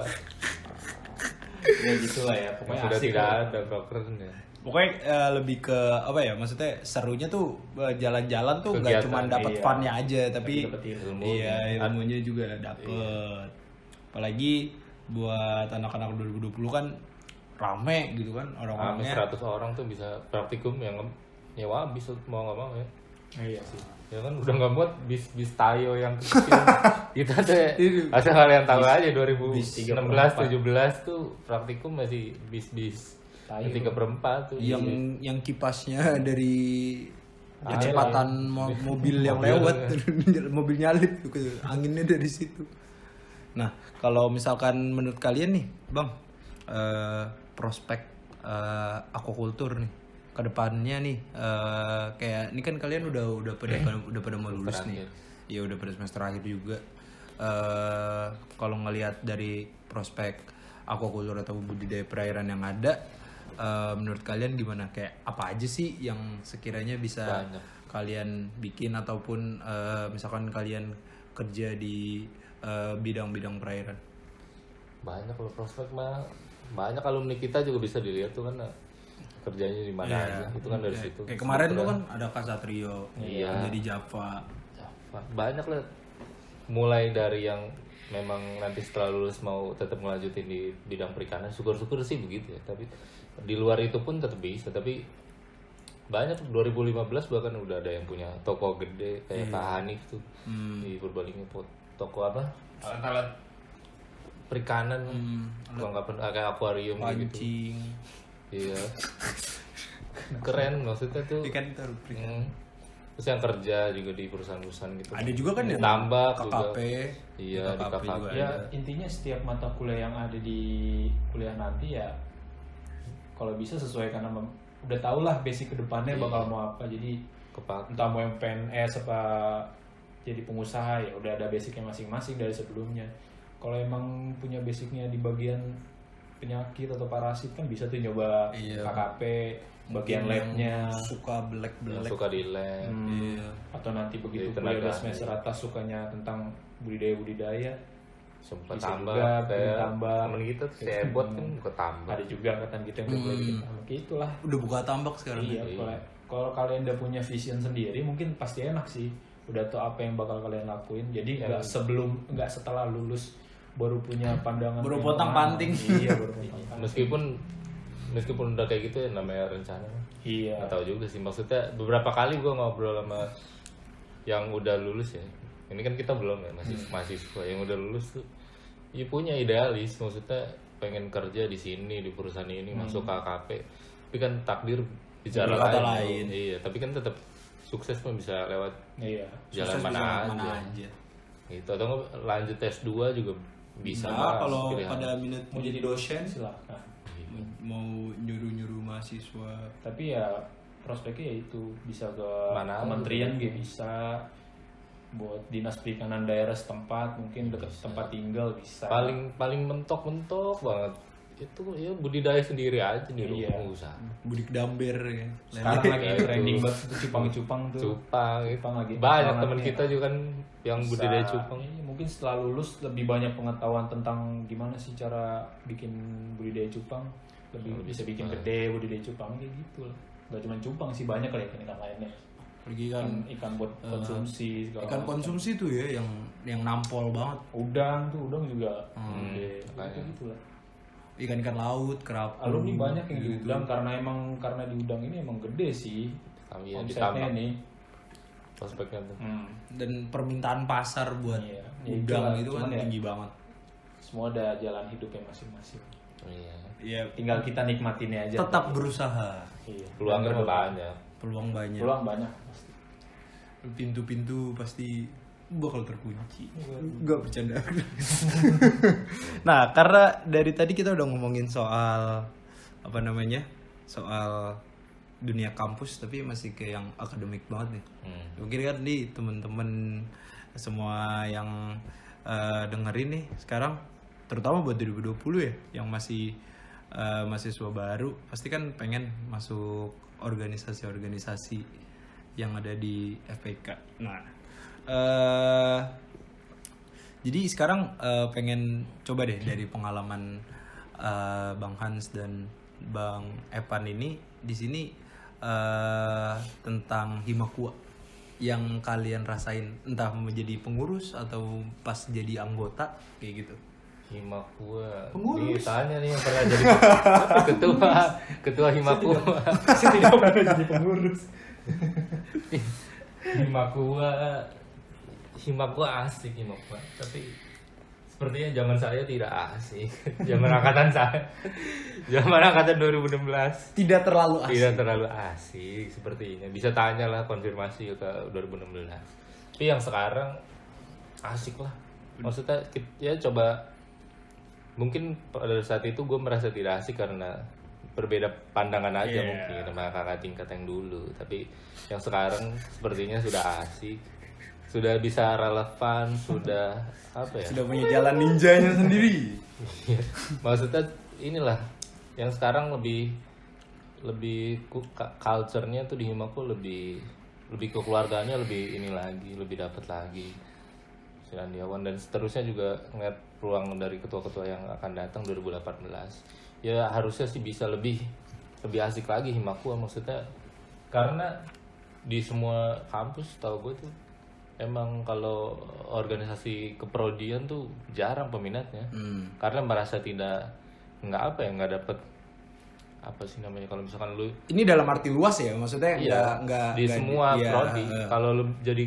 Ya gitulah ya, pokoknya Sudah asik tidak lah. ada brokernya. Pokoknya eh, lebih ke apa ya? Maksudnya serunya tuh eh, jalan-jalan tuh nggak Kegiatan, cuma dapat iya. funnya aja, tapi dapet ilmu. iya ilmunya juga dapet. Apalagi buat anak-anak dua ribu dua puluh kan rame gitu kan Hampir orang-orangnya. seratus orang tuh bisa praktikum yang nyewa bis mau nggak mau ya. Iya sih. Ya kan udah nggak muat bis bis tayo yang kecil. Kita tuh asal kalian tahu aja dua ribu enam belas tujuh belas tuh praktikum masih bis-bis Tayo. tiga perempat tuh. yang yang kipasnya dari Ah, kecepatan iya. mo- mobil yang Mobil, lewat ya. mobil nyalip gitu, anginnya dari situ. Nah kalau misalkan menurut kalian nih bang, eh, prospek eh, aquaculture nih kedepannya nih, eh, kayak ini kan kalian udah udah pada udah pada mau lulus nih, akhir. ya udah pada semester akhir juga. Eh, kalau ngelihat dari prospek aquaculture atau budidaya perairan yang ada, eh, menurut kalian gimana? Kayak apa aja sih yang sekiranya bisa Banyak. kalian bikin ataupun eh, misalkan kalian kerja di eh, bidang-bidang perairan? Banyak kalau prospek mah banyak, alumni kita juga bisa dilihat tuh kan kerjanya di mana Iya. aja. Itu kan dari Kayak- situ. Kayak kemarin tuh Kebetulan. kan ada Kasatrio, Iya. kerja di Java. Banyak lah, mulai dari yang memang nanti setelah lulus mau tetap melanjutin di bidang perikanan, syukur-syukur sih begitu ya, tapi di luar itu pun tetap bisa. Tapi banyak, dua ribu lima belas bahkan udah ada yang punya toko gede kayak Pak Hanif tuh di Purbalingga, po- toko apa, alat-alat perikanan, perlengkapan kayak akuarium gitu. Pancing. Iya, keren maksudnya tuh. Ikan taruh perikanan. Hmm. Terus yang kerja juga di perusahaan-perusahaan gitu. Ada juga kan ya tambak K K P. juga. Iya, di K K P. juga Ya ada. intinya setiap mata kuliah yang ada di kuliah nanti ya kalau bisa sesuaikan sama udah tau lah basic kedepannya bakal mau apa, jadi Kepak. entah mau yang P N S apa jadi pengusaha ya udah ada basicnya masing-masing dari sebelumnya. Kalau emang punya basicnya di bagian penyakit atau parasit kan bisa tuh nyoba Iya. K K P bagian Mungkin labnya. yang suka black Yang black. suka di lab. Hmm, Iya. atau nanti begitu Jadi kuliah tenaga udah semester atas sukanya tentang budidaya-budidaya Sempat bisa tambak juga, kayak tambak. temen kita tuh si Ebot kan ke tambak. ada juga angkatan kita yang udah mulai bikin tambak. Kayak itulah. Udah buka tambak sekarang. Iya, ya? kalau kalau kalian udah punya vision sendiri mungkin pasti enak sih, udah tahu apa yang bakal kalian lakuin, jadi nggak sebelum nggak setelah lulus baru punya pandangan Baru yang potong kemana. panting. Iya baru potong panting. Meskipun meskipun udah kayak gitu ya namanya rencana. Iya. Nggak tahu juga sih, maksudnya beberapa kali gue ngobrol sama yang udah lulus ya, ini kan kita belum ya, masih Hmm. mahasiswa yang udah lulus tuh ya punya idealis, maksudnya pengen kerja di sini di perusahaan ini, Hmm. masuk K K P, tapi kan takdir bicara Berkata lain, lain. iya, tapi kan tetap sukses mah bisa lewat Iya. jalan Sukses mana, bisa aja. mana aja. Gitu, atau nggak lanjut S dua juga bisa. Nah, Mas, kalau pilihan. pada minat Mau jadi dosen silahkan. mau nyuruh-nyuruh mahasiswa. Tapi ya prospeknya ya itu bisa ke Mana kementerian juga bisa, buat dinas perikanan daerah setempat mungkin dekat tempat tinggal bisa. paling paling mentok-mentok banget itu ya budidaya sendiri aja di rumah, Iya. nggak usah Budik damber ya. Sekarang lagi Itu. trending banget tuh cupang-cupang tuh. cupang, Cupang lagi banyak banget teman nih. kita juga kan yang Bisa. budidaya cupang. Iya, mungkin setelah lulus lebih banyak pengetahuan tentang gimana sih cara bikin budidaya cupang, lebih Lebih bisa bikin cepat. gede budidaya cupang kayak gitu lah. Gak cuma cupang sih, banyak kali ikan-ikan lainnya. Pergi Ikan, kan ikan buat konsumsi segala ikan macam. konsumsi tuh ya yang yang nampol banget. Udang tuh, udang juga Hmm, gede. makanya. Kayak gitu lah. Ikan-ikan laut, kerapu. Alumni banyak yang di gitu. udang karena emang karena di udang ini emang gede sih Kami yang omsetnya ditambah nih. prospeknya tuh. Hmm. Dan permintaan pasar buat Iya. Ya, udang itulah. itu kan Cuman ya, tinggi banget. semua ada jalan hidupnya masing-masing. Iya. Iya, Tinggal kita nikmatinnya aja. tetap berusaha. Iya. Peluangnya Dan mah berdoa. banyak. Peluang banyak. Peluang banyak pasti. Pintu-pintu pasti bakal terkunci. Gak bercanda. Nah, karena dari tadi kita udah ngomongin soal apa namanya? Soal dunia kampus tapi masih ke yang akademik banget nih. Hmm. Mungkin kan nih temen-temen semua yang eh, dengerin nih sekarang, terutama buat dua ribu dua puluh ya, yang masih eh, mahasiswa baru, pasti kan pengen masuk organisasi-organisasi yang ada di F P K. Nah, eh jadi sekarang eh, pengen coba deh dari pengalaman eh, Bang Hans dan Bang Evan ini di sini eh, tentang Himakua yang kalian rasain, entah menjadi pengurus atau pas jadi anggota kayak gitu. Himakua. Pengurus. Nih tanya nih yang pernah jadi ketua ketua Himakua. Saya tidak pernah jadi pengurus. Himakua Himakua asik Himakua, tapi sepertinya zaman saya tidak asik. Zaman angkatan saya, zaman angkatan dua ribu enam belas Tidak terlalu asik. tidak terlalu asik sepertinya. Bisa tanya lah, konfirmasi ke dua ribu enam belas. Tapi yang sekarang asik lah. Maksudnya kit- ya coba, mungkin pada saat itu gue merasa tidak asik karena berbeda pandangan aja Yeah. mungkin sama kakak tingkat yang dulu. Tapi yang sekarang sepertinya sudah asik, sudah bisa relevan, sudah apa ya? Sudah punya jalan ninjanya sendiri. Iya. Maksudnya inilah yang sekarang lebih lebih ku- ka- culture-nya tuh di Himaku lebih lebih kekeluarganya lebih ini lagi, lebih dapat lagi. Silandiawan dan seterusnya juga ngeliat peluang dari ketua-ketua yang akan datang dua ribu delapan belas. Ya harusnya sih bisa lebih lebih asik lagi Himaku, maksudnya karena di semua kampus tahu gue tuh emang kalau organisasi keprodian tuh jarang peminatnya. Hmm. Karena merasa tidak nggak apa ya nggak dapet apa sih namanya kalau misalkan lu Ini dalam arti luas ya, maksudnya iya, nggak nggak di nggak- semua iya, prodi eh, kalau lu jadi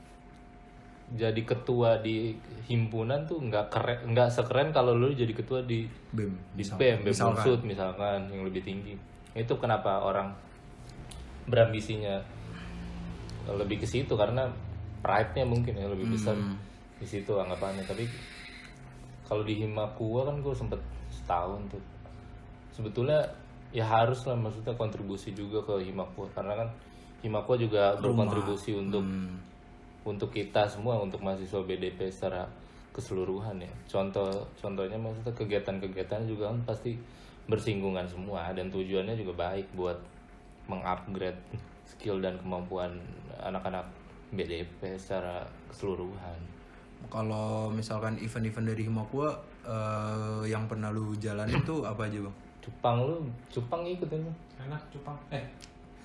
jadi ketua di himpunan tuh nggak keren nggak sekeren kalau lu jadi ketua di BEM, di misal- B E M, B E M misalkan. Unsud misalkan yang lebih tinggi. Itu kenapa orang berambisinya lebih ke situ karena pride-nya mungkin ya lebih besar Hmm. di situ anggapannya. Tapi kalau di Himakua kan gue sempet setahun tuh. Sebetulnya ya harus lah maksudnya kontribusi juga ke Himakua karena kan Himakua juga berkontribusi untuk Hmm. untuk kita semua, untuk mahasiswa B D P secara keseluruhan ya. Contoh contohnya maksudnya kegiatan-kegiatan juga kan pasti bersinggungan semua dan tujuannya juga baik buat mengupgrade skill dan kemampuan anak-anak B D P secara keseluruhan. Kalau misalkan event-event dari Himakua eh, yang pernah lu jalanin tuh apa aja bang? Cupang lu, cupang ikut ya lu? Enak cupang. Eh,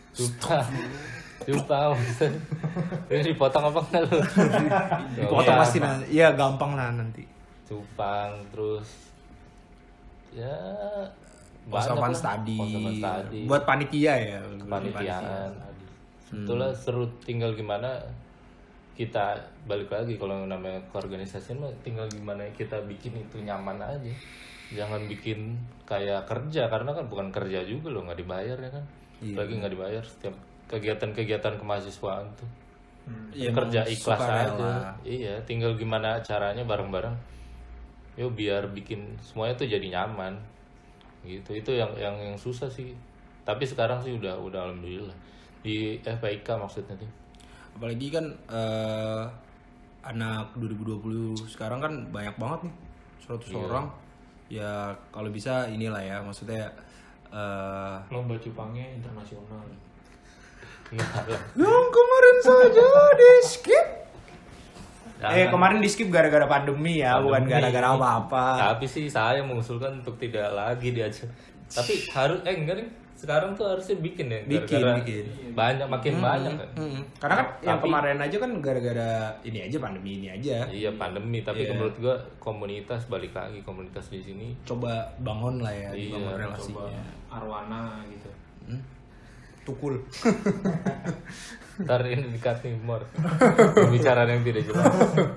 Cupang. Cupang maksudnya. Ini dipotong apa enggak lu? Potong Iya. pasti nanti. Iya gampang lah nanti. Cupang terus ya Posapan lah. study. Posapan study. Buat panitia ya. Kepanitiaan. Itulah seru, tinggal gimana kita balik lagi kalau namanya keorganisasian mah tinggal gimana kita bikin itu nyaman aja. Jangan bikin kayak kerja karena kan bukan kerja juga loh, nggak dibayar ya kan. Iya, Lagi nggak dibayar setiap kegiatan-kegiatan kemahasiswaan tuh. Iya, Kerja emang ikhlas sukarela. aja. Iya, tinggal gimana caranya bareng-bareng. Yo biar bikin semuanya tuh jadi nyaman. Gitu. Itu yang yang yang susah sih. Tapi sekarang sih udah udah alhamdulillah. Di F I K maksudnya tuh. Apalagi kan eh, anak dua ribu dua puluh sekarang kan banyak banget nih, seratus Iya. orang. Ya kalau bisa inilah ya, maksudnya eh Lomba cupangnya internasional. Enggak lah. yang kemarin saja di skip. Jangan. Eh kemarin di skip gara-gara pandemi ya, bukan Pandemi. gara-gara apa-apa. Tapi sih saya mengusulkan untuk tidak lagi diajak. Tapi harus eh enggak nih. Sekarang tuh harusnya bikin ya. Bikin, gara-gara bikin. Banyak makin banyak kan. Mm-mm. Karena kan yang Tapi- kemarin aja kan gara-gara ini aja pandemi ini aja. Iya pandemi, tapi Iya. menurut gua komunitas balik lagi komunitas di sini. Coba bangun lah ya, Iya, dibangun Coba relasinya. arwana gitu. Hmm? Tukul. Ntar ini dikat nih Mor. Pembicaraan yang tidak jelas.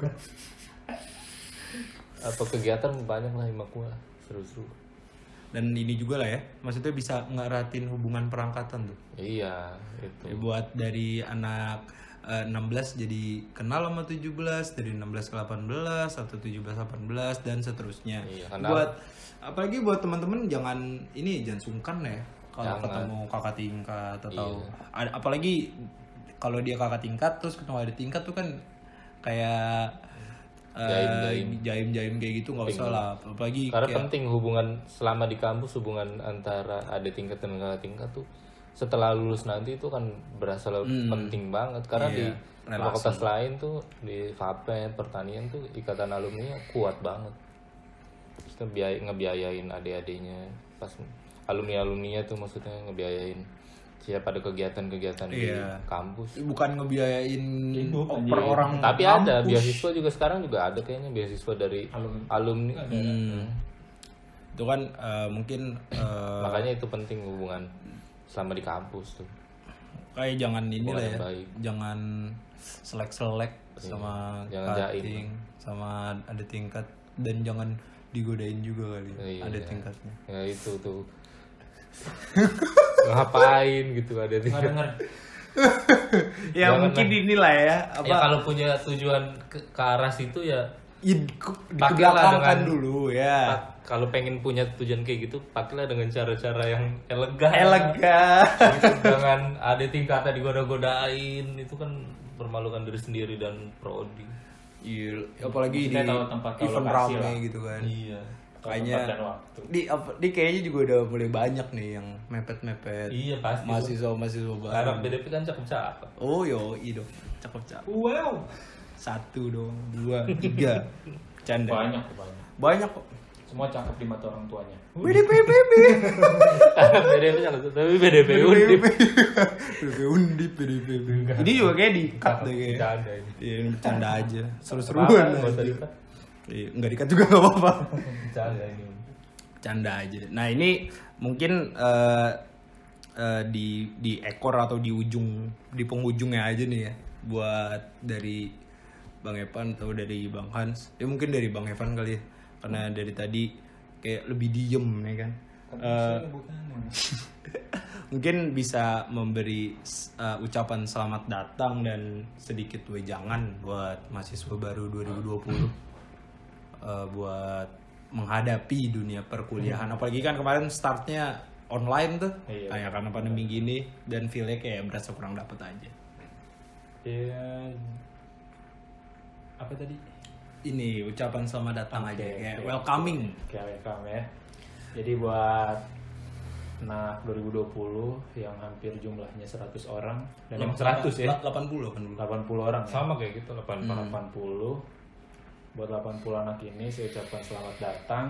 Apa kegiatan banyak lah Imak gua seru-seru. Dan ini juga lah ya, maksudnya bisa ngeratin hubungan perangkatan tuh. Iya itu. Ya, buat dari anak eh, enam belas jadi kenal sama tujuh belas, dari enam belas ke delapan belas atau tujuh belas delapan belas dan seterusnya. Iya, karena- Buat apalagi buat teman-teman jangan ini jangan sungkan ya kalau Jangan. ketemu kakak tingkat atau Iya. ada apalagi kalau dia kakak tingkat terus ketemu adik tingkat tuh kan kayak eh, Jaim-jaim. jaim-jaim kayak gitu nggak usah lah, apalagi Karena kayak penting hubungan selama di kampus, hubungan antara adik tingkat dan kakak tingkat tuh setelah lulus nanti itu kan berasa lebih penting banget karena Iya, di relasi. fakultas lain tuh di Fapen pertanian tuh ikatan alumni kuat banget. Terus ngebiay ngebiayain adik-adiknya pas alumni alumninya tuh maksudnya ngebiayain siapa ada kegiatan-kegiatan di Iya. kampus. bukan ngebiayain Hidup, per anjing. orang Tapi ada kampus. beasiswa juga sekarang juga ada kayaknya beasiswa dari Alumni. alumni. Hmm. Itu kan eh, mungkin eh, Makanya itu penting hubungan selama di kampus tuh. kayak jangan ini Hubungan lah yang ya, baik. jangan selek-selek sama jangan jaim. cutting, sama ada tingkat dan jangan digodain juga kali Iya. ada tingkatnya. Ya itu tuh. Ngapain gitu ada di. Nggak denger. Ya Jangan mungkin lah. inilah ya apa Ya kalau punya tujuan ke, ke arah situ ya id- ke- pakailah dikebelakangkan dengan- dulu ya. pak- kalau pengen punya tujuan kayak gitu pakailah dengan cara-cara yang elegan. Elegan. Jangan ada tingkatnya digoda-godain, itu kan permalukan diri sendiri dan prodi. Iya, apalagi di Maksudnya tahu tempat, tahu event lokasi rame lah. gitu kan. Iya. Kayaknya Tempat dan waktu. di apa di kayaknya juga udah mulai banyak nih yang mepet-mepet. Iya pasti. Mahasiswa mahasiswa baru. Anak B D P kan cakep-cakep. Oh yo, dong. Cakep-cakep. Wow. Satu dong, dua, tiga. Canda. Banyak banyak. Banyak kok. Semua cakep di mata orang tuanya. B D P B B. Anak B D P cakep, tapi B D P undip. B D P undip, B D P B B. Ini juga kayak di cut deh kayak. Bercanda ini. Iya, ini bercanda aja. Apa, Seru-seruan nggak usah aja. dikat. Iya, enggak dikat juga enggak apa-apa. Bercanda ini. Canda aja. Nah ini mungkin eh, eh, di di ekor atau di ujung di penghujungnya aja nih ya buat dari Bang Evan atau dari Bang Hans. Ya mungkin dari Bang Evan kali ya karena dari tadi kayak lebih diem nih kan. Eh, mungkin bisa memberi eh, ucapan selamat datang dan sedikit wejangan buat mahasiswa baru dua ribu dua puluh eh, buat menghadapi dunia perkuliahan. Apalagi kan kemarin startnya online tuh, Iya. kayak karena pandemi gini dan feelnya kayak berasa kurang dapet aja. Ya. Apa tadi? Ini ucapan selamat datang aja, Oke, kayak oke. welcoming. Oke, welcome ya. Jadi buat anak dua ribu dua puluh yang hampir jumlahnya seratus orang dan yang seratus ya. delapan puluh, delapan puluh. delapan puluh orang ya. Sama kayak gitu delapan puluh. delapan puluh. Buat delapan puluh anak ini saya ucapkan selamat datang.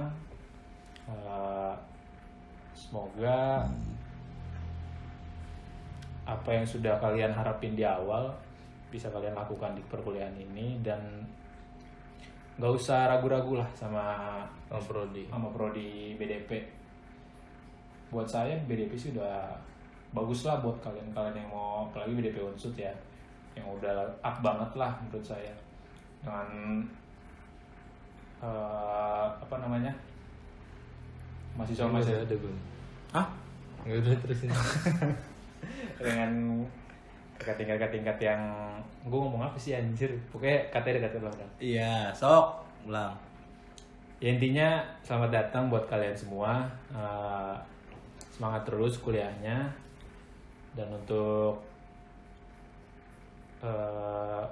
Eh, semoga apa yang sudah kalian harapin di awal bisa kalian lakukan di perkuliahan ini, dan nggak usah ragu-ragu lah sama sama prodi. sama prodi B D P. Buat saya B D P sih udah bagus lah buat kalian-kalian yang mau, apalagi B D P Unsud ya, yang udah up banget lah menurut saya dengan uh, apa namanya mahasiswa Masih mahasiswa ada gue. Hah? Nggak udah terusin. dengan tingkat-tingkat yang gue ngomong apa sih anjir, pokoknya katanya kata ulang. Iya, sok ulang. Ya intinya selamat datang buat kalian semua. Uh, semangat terus kuliahnya, dan untuk uh,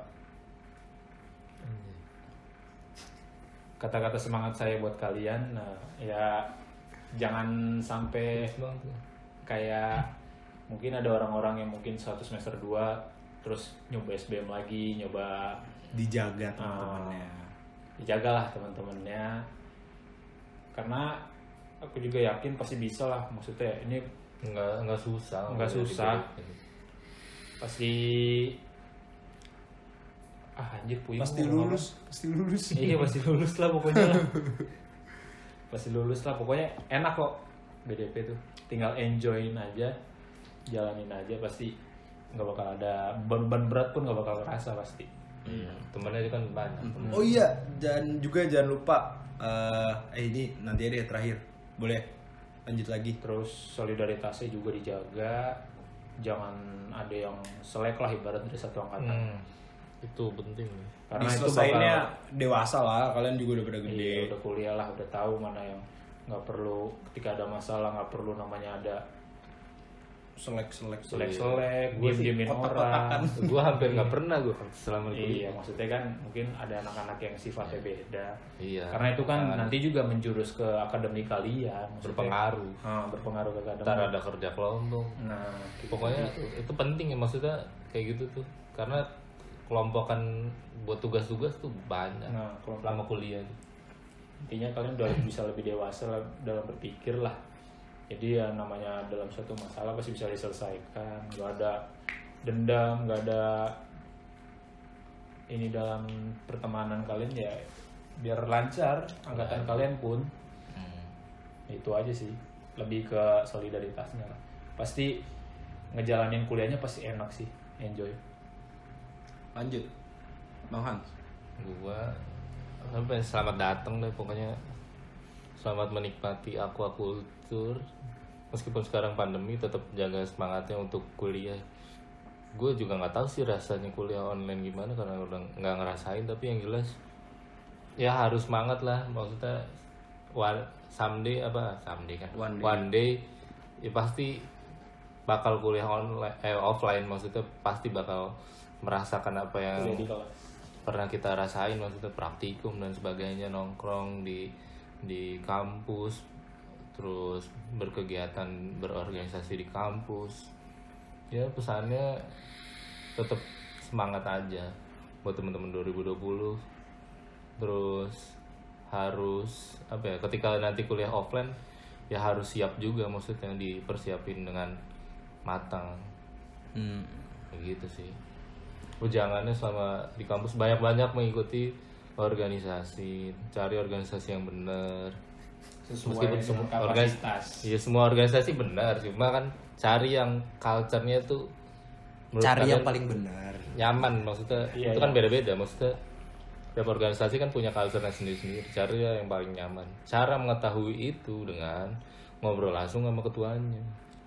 kata-kata semangat saya buat kalian, nah, ya jangan sampai kayak mungkin ada orang-orang yang mungkin satu semester dua terus nyoba S B M lagi, nyoba Dijaga teman-temannya. uh, dijagalah teman-temannya, karena aku juga yakin pasti bisa lah, maksudnya ini Nggak nggak susah. Nggak susah. pasti ah anjir puyeng Pasti mau ngomong lulus, pasti lulus. apa. Iya pasti lulus lah pokoknya lah. Pasti lulus lah pokoknya, enak kok B D P tuh, tinggal enjoyin aja, jalanin aja, pasti nggak bakal ada beban berat pun nggak bakal kerasa pasti. Iya, temennya kan banyak. temen. Oh iya, dan juga jangan lupa eh eh ini nanti aja terakhir. Boleh lanjut lagi. Terus solidaritasnya juga dijaga, jangan ada yang selek lah ibarat dari satu angkatan. Hmm, itu penting. Karena itu Diselesainnya bakal dewasa lah, kalian juga udah pada iya, gede. udah kuliah lah, udah tahu mana yang nggak perlu, ketika ada masalah nggak perlu namanya ada Selek-selek. selek-selek, Gua sih diem-diemin orang. Gue hampir nggak pernah gue selama Iya, kuliah. maksudnya kan mungkin ada anak-anak yang sifatnya beda. Iya. Karena itu kan Jangan nanti juga menjurus ke akademik kalian. maksudnya. berpengaruh. Ah, berpengaruh ke akademik. Ntar ada kerja kelompok. Nah, gitu. Pokoknya itu penting ya, maksudnya kayak gitu tuh. Karena kelompokan buat tugas-tugas tuh banyak. Nah, kelompok. Lama kuliah. Intinya kalian udah bisa lebih dewasa lah dalam berpikir lah. Jadi ya namanya dalam suatu masalah pasti bisa diselesaikan, nggak ada dendam, nggak ada ini dalam pertemanan kalian, ya biar lancar angkatan kalian pun. Hmm. Itu aja sih, lebih ke solidaritasnya lah. Pasti ngejalanin kuliahnya pasti enak sih, enjoy. Lanjut. Bang Hans. Gua apa ya, selamat datang deh pokoknya. Selamat menikmati aquaculture. Meskipun sekarang pandemi, tetap jaga semangatnya untuk kuliah. Gue juga nggak tahu sih rasanya kuliah online gimana karena udah nggak ngerasain, tapi yang jelas ya harus semangat lah. Maksudnya one, someday apa someday kan One day. one day ya pasti bakal kuliah online eh offline, maksudnya pasti bakal merasakan apa yang Kuliah di kelas. pernah kita rasain, maksudnya praktikum dan sebagainya, nongkrong di di kampus, terus berkegiatan berorganisasi di kampus. Ya pesannya tetap semangat aja buat teman-teman dua ribu dua puluh. Terus harus apa ya, ketika nanti kuliah offline ya harus siap juga, maksudnya dipersiapin dengan matang. Hmm. Begitu sih. Ujangannya selama di kampus banyak-banyak mengikuti organisasi, cari organisasi yang benar. Sesuai Meskipun dengan semua kapasitas. organis- iya, semua organisasi benar, cuma kan cari yang culture-nya tuh menurut Cari yang kalian paling benar. nyaman, maksudnya Iya, itu iya. kan beda-beda, maksudnya tiap organisasi kan punya culture-nya sendiri-sendiri. Cari yang paling nyaman. Cara mengetahui itu dengan ngobrol langsung sama ketuanya.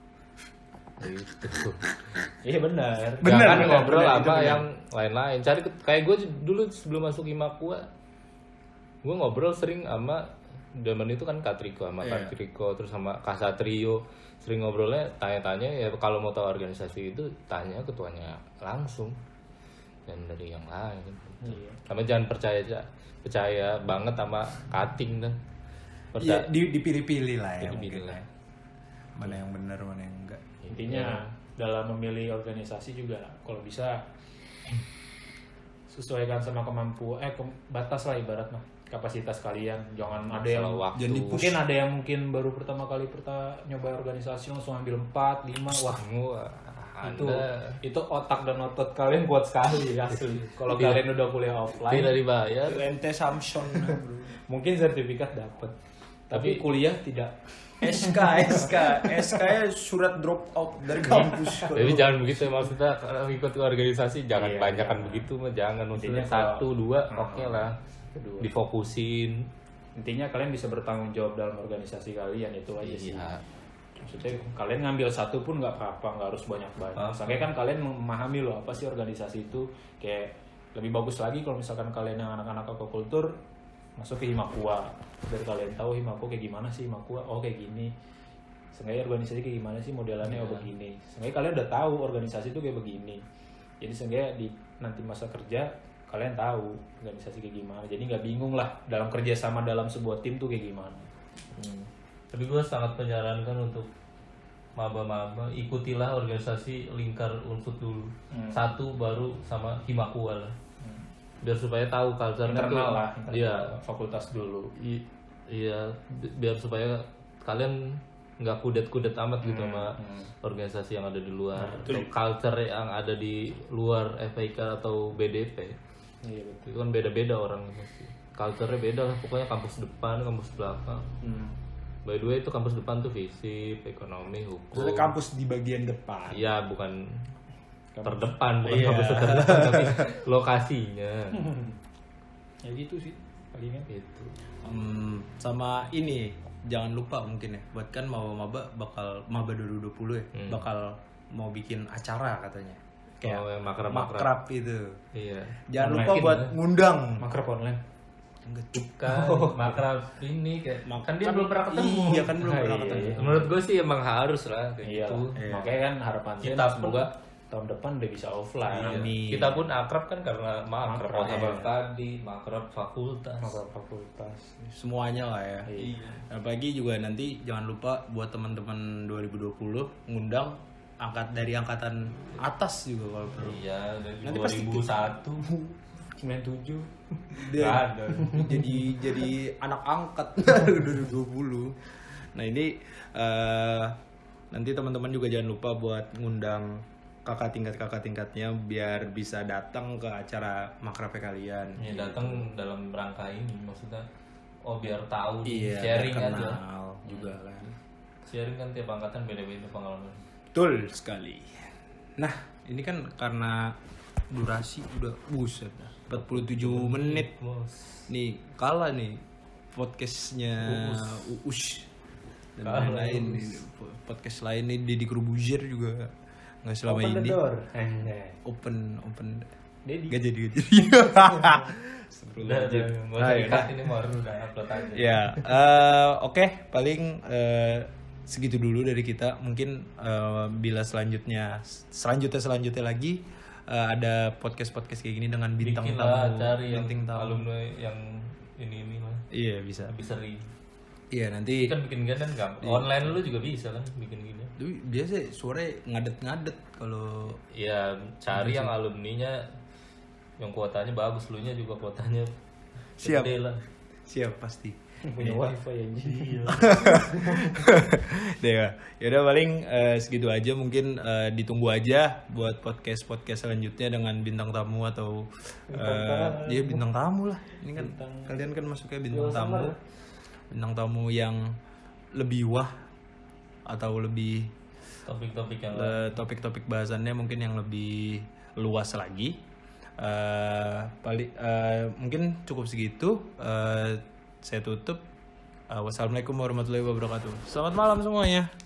Gitu. Iya benar. Benar, Jangan benar, ngobrol benar, itu sama benar. yang lain-lain. Cari ke- kayak gue dulu sebelum masuk Himakua, gue ngobrol sering sama zaman itu kan Katriko sama Iya. Katriko terus sama Kasatrio, sering ngobrolnya tanya-tanya ya, kalau mau tahu organisasi itu tanya ketuanya langsung dan dari yang lain. Iya. Sama jangan percaya percaya banget sama cutting dan Iya, percaya di- dipilih-pilih lah ya Dipilih mungkin lah. ya. Mana yang benar, mana yang enggak. Intinya dalam memilih organisasi juga kalau bisa sesuaikan sama kemampuan eh ke- batas lah ibarat mah, kapasitas kalian. Jangan ada yang masalah waktu. Jangan dipus- mungkin ada yang mungkin baru pertama kali perta nyoba organisasi langsung ambil empat lima, wah Wah, Itu Anda itu otak dan otot kalian kuat sekali asli. Kalau Tidak- kalian udah kuliah offline, tidak dibayar. Ente Samson. mungkin sertifikat dapat. Tapi Tapi- kuliah tidak. S K, S K, S K-nya surat drop out dari kampus. Tapi jangan begitu maksudnya kalau ikut organisasi jangan Iya, banyakan iya. begitu mah jangan maksudnya Intinya satu kalau- dua Hmm. oke lah Kedua. difokusin. Intinya kalian bisa bertanggung jawab dalam organisasi kalian itu aja sih. Iya. Maksudnya kalian ngambil satu pun nggak apa-apa, nggak harus banyak-banyak. Ah. Soalnya kan kalian memahami loh apa sih organisasi itu. Kayak lebih bagus lagi kalau misalkan kalian yang anak-anak aquaculture masuk ke Himakua. Dari kalian tahu Himakua kayak gimana sih Himakua, oh kayak gini. Seenggaknya organisasi kayak gimana sih modelannya, oh begini. Seenggaknya kalian udah tahu organisasi itu kayak begini. Jadi seenggaknya di nanti masa kerja kalian tahu organisasi kayak gimana. Jadi nggak bingung lah dalam kerja sama dalam sebuah tim tuh kayak gimana. Hmm. Tapi gue sangat menyarankan untuk maba-maba ikutilah organisasi lingkar Ulfut dulu. Hmm. Satu baru sama Himakua lah. Biar supaya tahu culture Internal lah, Iya. internal fakultas dulu. I- Iya, bi- biar supaya kalian nggak kudet-kudet amat gitu sama hmm. organisasi yang ada di luar, Nah, atau culture yang ada di luar F I K atau B D P. Iya betul. Itu kan beda-beda orang pasti. Culture-nya beda lah, pokoknya kampus depan, kampus belakang. Hmm. By the way itu kampus depan tuh fisip, ekonomi, hukum. Maksudnya kampus di bagian depan. Iya, bukan Kampus- terdepan, bukan Iya. kampus terdepan, tapi lokasinya. Ya gitu sih palingan. Gitu. Hmm, sama ini jangan lupa mungkin ya buat kan maba-maba bakal maba dua ribu dua puluh ya Hmm. bakal mau bikin acara katanya kayak Oh, yang makrab-makrab. makrab itu. Iya. Jangan Online lupa gitu buat ya. ngundang. Makrab online. Enggak cuk. Kan makrab ini kayak Makan dia belum pernah ketemu. Iya kan belum Ah, pernah iya, ketemu. iya. Menurut gue sih emang harus lah kayak Iya gitu. lah. Iya. Makanya kan harapan saya Kita semoga pun- tahun depan udah bisa offline. Iya. Amin. Kita pun akrab kan karena makrab Makrab, makrab iya. tadi, makrab fakultas. Makrab fakultas. Semuanya lah ya. Iya. Apalagi juga nanti jangan lupa buat teman-teman dua ribu dua puluh ngundang angkat dari angkatan atas juga kalau perlu. Iya, dari Nanti dua pasti ribu satu. sembilan puluh tujuh. Dia Nggak ada. jadi jadi anak angkat dua ribu dua puluh. Nah ini eh, nanti teman-teman juga jangan lupa buat ngundang kakak tingkat kakak tingkatnya biar bisa datang ke acara makrabnya kalian. Ya datang dalam rangka ini maksudnya oh biar tahu Iya, sharing biar aja. kenal juga kan. Sharing kan tiap angkatan beda-beda pengalaman. Betul sekali. Nah ini kan karena durasi udah buset empat puluh tujuh menit. Bos. Nih kalah nih podcastnya Uus dan Kalah, lain-lain Uus. nih. Podcast lain nih Deddy Corbuzier juga nggak selama Open the ini door. Anjay. open open Deddy. gak jadi gak jadi Udah, udah, mau Ah, ya cut ini mau udah upload aja. ya eh, oke paling eh, segitu dulu dari kita mungkin eh, bila selanjutnya selanjutnya selanjutnya lagi eh, ada podcast podcast kayak gini dengan bintang Bikin tamu lah cari yang bintang tamu alumni yang ini ini mah iya bisa lebih sering. iya nanti Kan bikin gini kan gampang. Online lu juga bisa kan bikin gini. Tapi biasa suara ngadet-ngadet kalau Ya cari yang alumninya yang kuotanya bagus, lu nya juga kuotanya Siap. gede lah. siap pasti. Punya wifi anjing. Deh ya. Yaudah paling eh, segitu aja mungkin eh, ditunggu aja buat podcast podcast selanjutnya dengan bintang tamu atau eh dia bintang tamu lah. Ini kan kalian kan masuknya bintang tamu. Bintang tamu yang lebih wah atau lebih Topik-topik yang eh, topik-topik bahasannya mungkin yang lebih luas lagi. Eh, paling eh, mungkin cukup segitu. Eh, saya tutup. Eh, wassalamualaikum warahmatullahi wabarakatuh. Selamat malam semuanya.